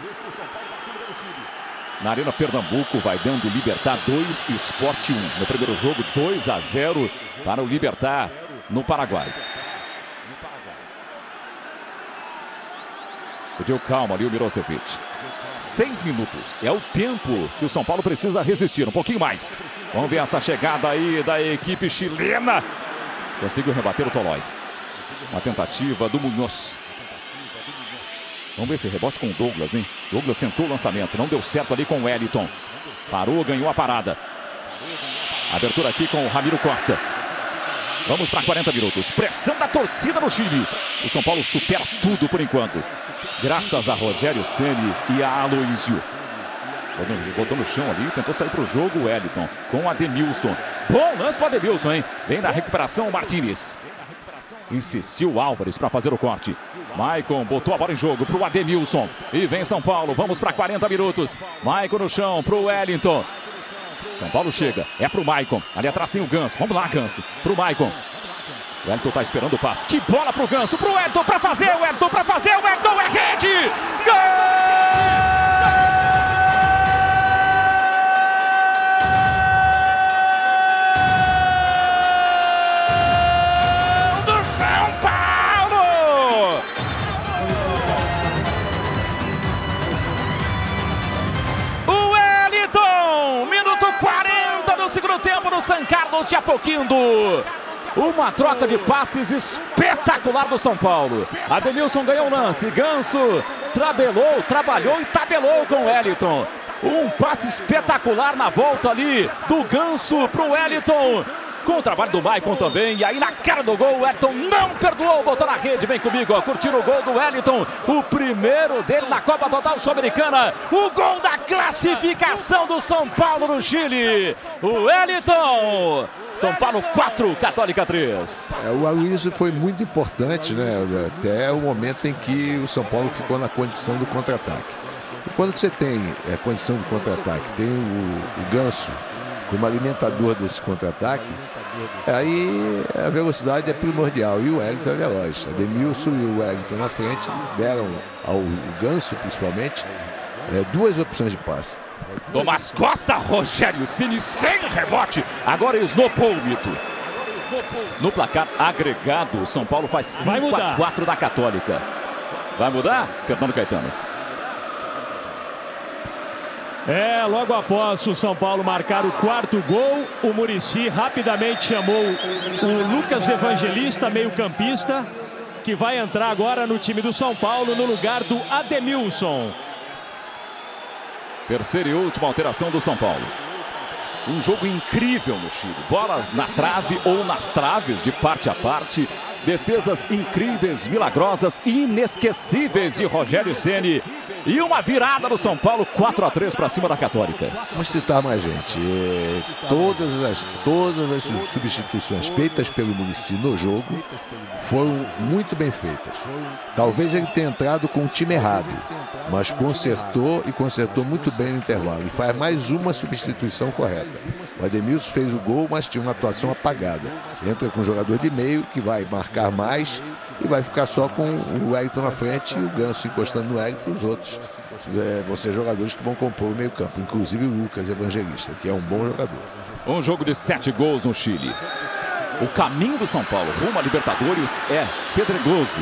Na Arena Pernambuco vai dando Libertad dois, Sport um. No primeiro jogo, dois a zero para o Libertad no Paraguai. Pediu calma ali o Milosevic. Seis minutos. É o tempo que o São Paulo precisa resistir. Um pouquinho mais. Vamos ver essa chegada aí da equipe chilena. Conseguiu rebater o Tolói. Uma tentativa do Munhoz. Vamos ver esse rebote com o Douglas, hein? Douglas tentou o lançamento. Não deu certo ali com o Wellington. Parou, ganhou a parada. Abertura aqui com o Ramiro Costa. Vamos para quarenta minutos. Pressão da torcida no Chile. O São Paulo supera tudo por enquanto. Graças a Rogério Ceni e a Aloísio. Voltou no chão ali, tentou sair para o jogo o Wellington com o Ademilson. Bom lance para o Ademilson, hein? Vem na recuperação o Martínez. Insistiu o Álvares para fazer o corte. Maicon botou a bola em jogo para o Ademilson. E vem São Paulo, vamos para quarenta minutos. Maicon no chão para o Wellington. São Paulo chega, é pro Maicon. Ali atrás tem o Ganso, vamos lá Ganso. Pro Maicon. O Wellington tá esperando o passe. Que bola pro Ganso, pro Wellington pra fazer, o Wellington pra fazer, o Wellington é rede! Gol! Do São Paulo! O Wellington, minuto quarenta do segundo tempo no São Carlos de Apoquindo. Uma troca de passes espetacular do São Paulo. Ademilson ganhou o lance. Ganso trabelou, trabalhou e tabelou com o Wellington. Um passe espetacular na volta ali do Ganso para o Wellington. Com o trabalho do Maicon também. E aí na cara do gol, o Wellington não perdoou. Botou na rede, vem comigo, ó. Curtiram o gol do Wellington. O primeiro dele na Copa Total Sul-Americana. O gol da classificação do São Paulo no Chile. O Wellington. São Paulo quatro, Católica três. É, o Aloísio foi muito importante, né? Até o momento em que o São Paulo ficou na condição do contra-ataque. E quando você tem a condição do contra-ataque, tem o, o Ganso como alimentador desse contra-ataque, aí a velocidade é primordial e o Wellington é veloz. Ademilson e o Wellington na frente deram ao Ganso, principalmente, é, duas opções de passe. Tomás Costa, Rogério Ceni sem rebote. Agora esnopou o mito. No placar agregado, o São Paulo faz cinco a quatro da Católica. Vai mudar? Fernando Caetano. É, logo após o São Paulo marcar o quarto gol, o Muricy rapidamente chamou o Lucas Evangelista, meio-campista, que vai entrar agora no time do São Paulo no lugar do Ademilson. Terceira e última alteração do São Paulo. Um jogo incrível no Chile. Bolas na trave ou nas traves, de parte a parte. Defesas incríveis, milagrosas e inesquecíveis de Rogério Ceni. E uma virada do São Paulo, quatro a três para cima da Católica. Vamos citar mais gente. É, todas, as, todas as substituições feitas pelo Muricy no jogo foram muito bem feitas. Talvez ele tenha entrado com o time errado, mas consertou e consertou muito bem no intervalo. E faz mais uma substituição correta. O Ademilson fez o gol, mas tinha uma atuação apagada. Entra com um jogador de meio que vai marcar mais e vai ficar só com o Wellington na frente e o Ganso encostando no Wellington. Os outros é, vão ser jogadores que vão compor o meio campo, inclusive o Lucas Evangelista, que é um bom jogador. Um jogo de sete gols no Chile. O caminho do São Paulo rumo a Libertadores é pedregoso,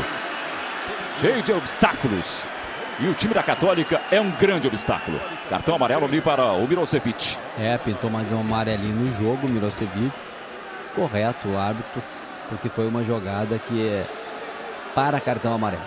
cheio de obstáculos. E o time da Católica é um grande obstáculo. Cartão amarelo ali para o Mirosevic. É, pintou mais um amarelinho no jogo, o Mirosevic. Correto o árbitro, porque foi uma jogada que é para cartão amarelo.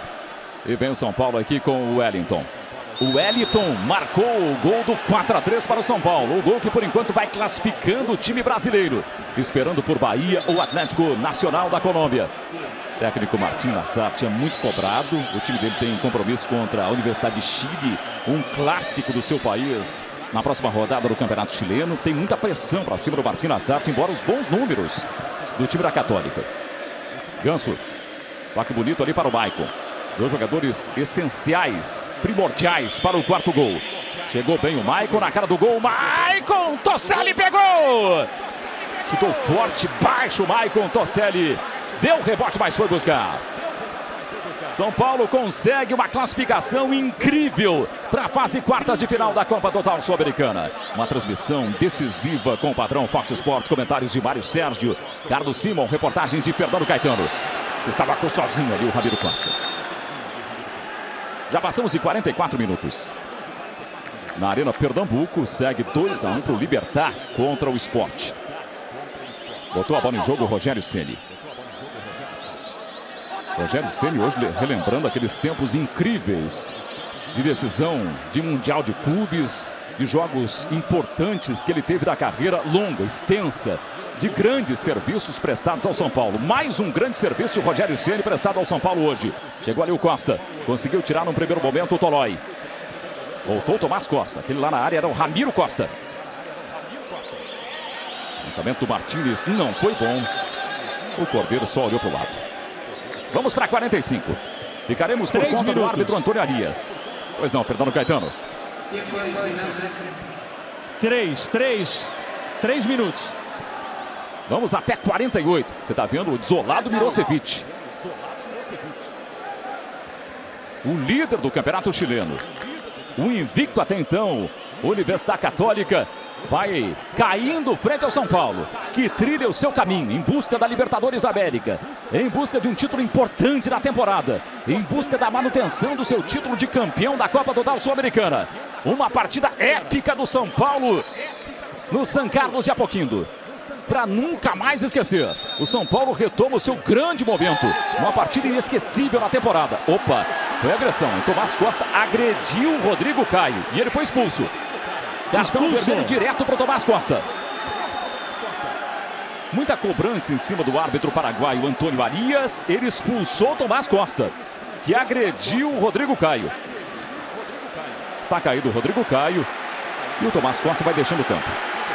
E vem o São Paulo aqui com o Wellington. O Wellington marcou o gol do quatro a três para o São Paulo. O gol que por enquanto vai classificando o time brasileiro. Esperando por Bahia ou Atlético Nacional da Colômbia. O técnico Martín Lasarte é muito cobrado. O time dele tem compromisso contra a Universidade de Chile, um clássico do seu país, na próxima rodada do Campeonato Chileno. Tem muita pressão para cima do Martín Lasarte, embora os bons números do time da Católica. Ganso, toque bonito ali para o Maicon. Dois jogadores essenciais, primordiais para o quarto gol. Chegou bem o Maicon na cara do gol. Maicon, Toselli pegou! Chutou forte, baixo o Maicon, Toselli. Deu rebote, mas foi buscar. São Paulo consegue uma classificação incrível para a fase quartas de final da Copa Total Sul-Americana. Uma transmissão decisiva com o padrão Fox Sports. Comentários de Mário Sérgio, Carlos Simon, reportagens de Fernando Caetano. Você estava com sozinho ali o Ramiro Costa. Já passamos de quarenta e quatro minutos. Na Arena Pernambuco, segue dois a um para o Libertad contra o Sport. Botou a bola em jogo o Rogério Ceni. Rogério Ceni hoje relembrando aqueles tempos incríveis de decisão de Mundial de Clubes, de jogos importantes que ele teve da carreira longa, extensa, de grandes serviços prestados ao São Paulo. Mais um grande serviço de Rogério Ceni prestado ao São Paulo hoje. Chegou ali o Costa, conseguiu tirar no primeiro momento o Tolói. Voltou o Tomás Costa, aquele lá na área era o Ramiro Costa. O lançamento do Martínez não foi bom. O Cordeiro só olhou para o lado. Vamos para quarenta e cinco. Ficaremos por conta do árbitro Antônio Arias. Pois não, Fernando Caetano. Três, três, três minutos. Vamos até quarenta e oito. Você está vendo o desolado Mirosevic. O líder do campeonato chileno. O invicto até então, Universidade Católica, vai caindo frente ao São Paulo, que trilha o seu caminho em busca da Libertadores América, em busca de um título importante na temporada, em busca da manutenção do seu título de campeão da Copa Total Sul-Americana. Uma partida épica do São Paulo no San Carlos de Apoquindo. Para nunca mais esquecer, o São Paulo retoma o seu grande momento. Uma partida inesquecível na temporada. Opa, foi agressão. O Tomás Costa agrediu o Rodrigo Caio e ele foi expulso. Cartão vermelho direto para o Tomás Costa. Muita cobrança em cima do árbitro paraguaio Antônio Arias. Ele expulsou o Tomás Costa, que agrediu o Rodrigo Caio. Está caído o Rodrigo Caio e o Tomás Costa vai deixando o campo.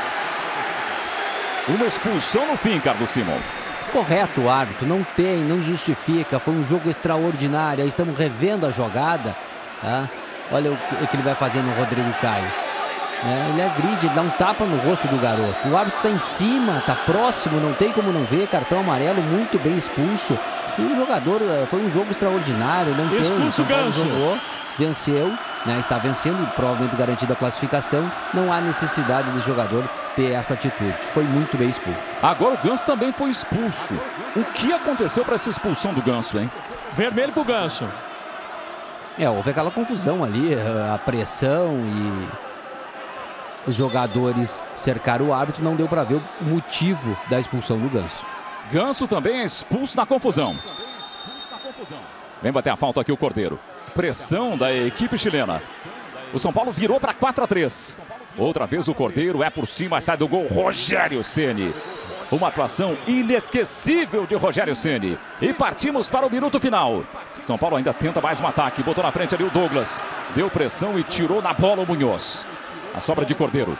Uma expulsão no fim, Carlos Simon. Correto o árbitro, não tem, não justifica. Foi um jogo extraordinário. Aí estamos revendo a jogada. Tá? Olha o que ele vai fazer no Rodrigo Caio. É, ele agride, ele dá um tapa no rosto do garoto. O árbitro está em cima, está próximo, não tem como não ver. Cartão amarelo, muito bem expulso. E o jogador, foi um jogo extraordinário. Não expulso tem, o Ganso. Jogou, venceu, né, está vencendo, provavelmente garantido a classificação. Não há necessidade do jogador ter essa atitude. Foi muito bem expulso. Agora o Ganso também foi expulso. O que aconteceu para essa expulsão do Ganso, hein? Vermelho pro Ganso. É, houve aquela confusão ali, a pressão e os jogadores cercaram o árbitro, não deu para ver o motivo da expulsão do Ganso. Ganso também é expulso na confusão. Vem bater a falta aqui o Cordeiro. Pressão da equipe chilena. O São Paulo virou para quatro a três. Outra vez o Cordeiro é por cima, sai do gol Rogério Ceni. Uma atuação inesquecível de Rogério Ceni. E partimos para o minuto final. São Paulo ainda tenta mais um ataque. Botou na frente ali o Douglas. Deu pressão e tirou na bola o Munhoz. A sobra de Cordeiro.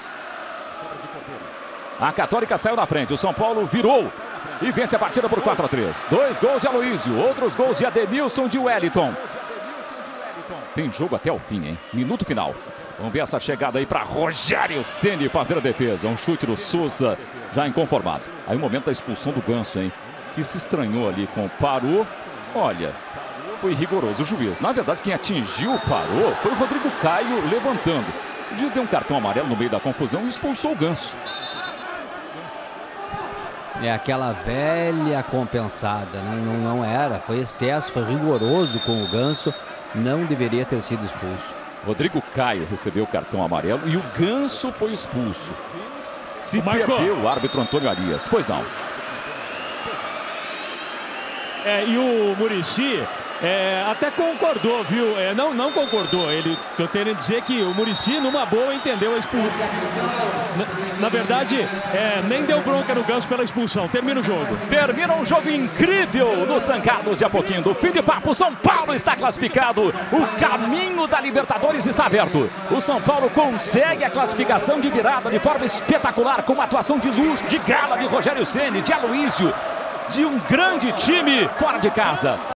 A Católica saiu na frente. O São Paulo virou e vence a partida por quatro a três. Dois gols de Aloísio. Outros gols de Ademilson, de Wellington. Tem jogo até o fim, hein? Minuto final. Vamos ver essa chegada aí para Rogério Ceni fazer a defesa. Um chute do Souza, já inconformado. Aí o momento da expulsão do Ganso, hein? Que se estranhou ali com o parou. Olha, foi rigoroso o juiz. Na verdade, quem atingiu o parou foi o Rodrigo Caio levantando. O juiz deu um cartão amarelo no meio da confusão e expulsou o Ganso. É aquela velha compensada. Não, não, não era. Foi excesso, foi rigoroso com o Ganso. Não deveria ter sido expulso. Rodrigo Caio recebeu o cartão amarelo e o Ganso foi expulso. Se perdeu o árbitro Antônio Arias. Pois não. É, e o Muricy é, até concordou, viu? É, não, não concordou. Ele, tô querendo dizer que o Muricy, numa boa, entendeu a expulsão. Na, na verdade, é, nem deu bronca no Ganso pela expulsão. Termina o jogo. Termina um jogo incrível no San Carlos de Apoquindo. Fim de papo, São Paulo está classificado. O caminho da Libertadores está aberto. O São Paulo consegue a classificação de virada de forma espetacular, com uma atuação de luxo, de gala de Rogério Ceni, de Aloísio, de um grande time fora de casa.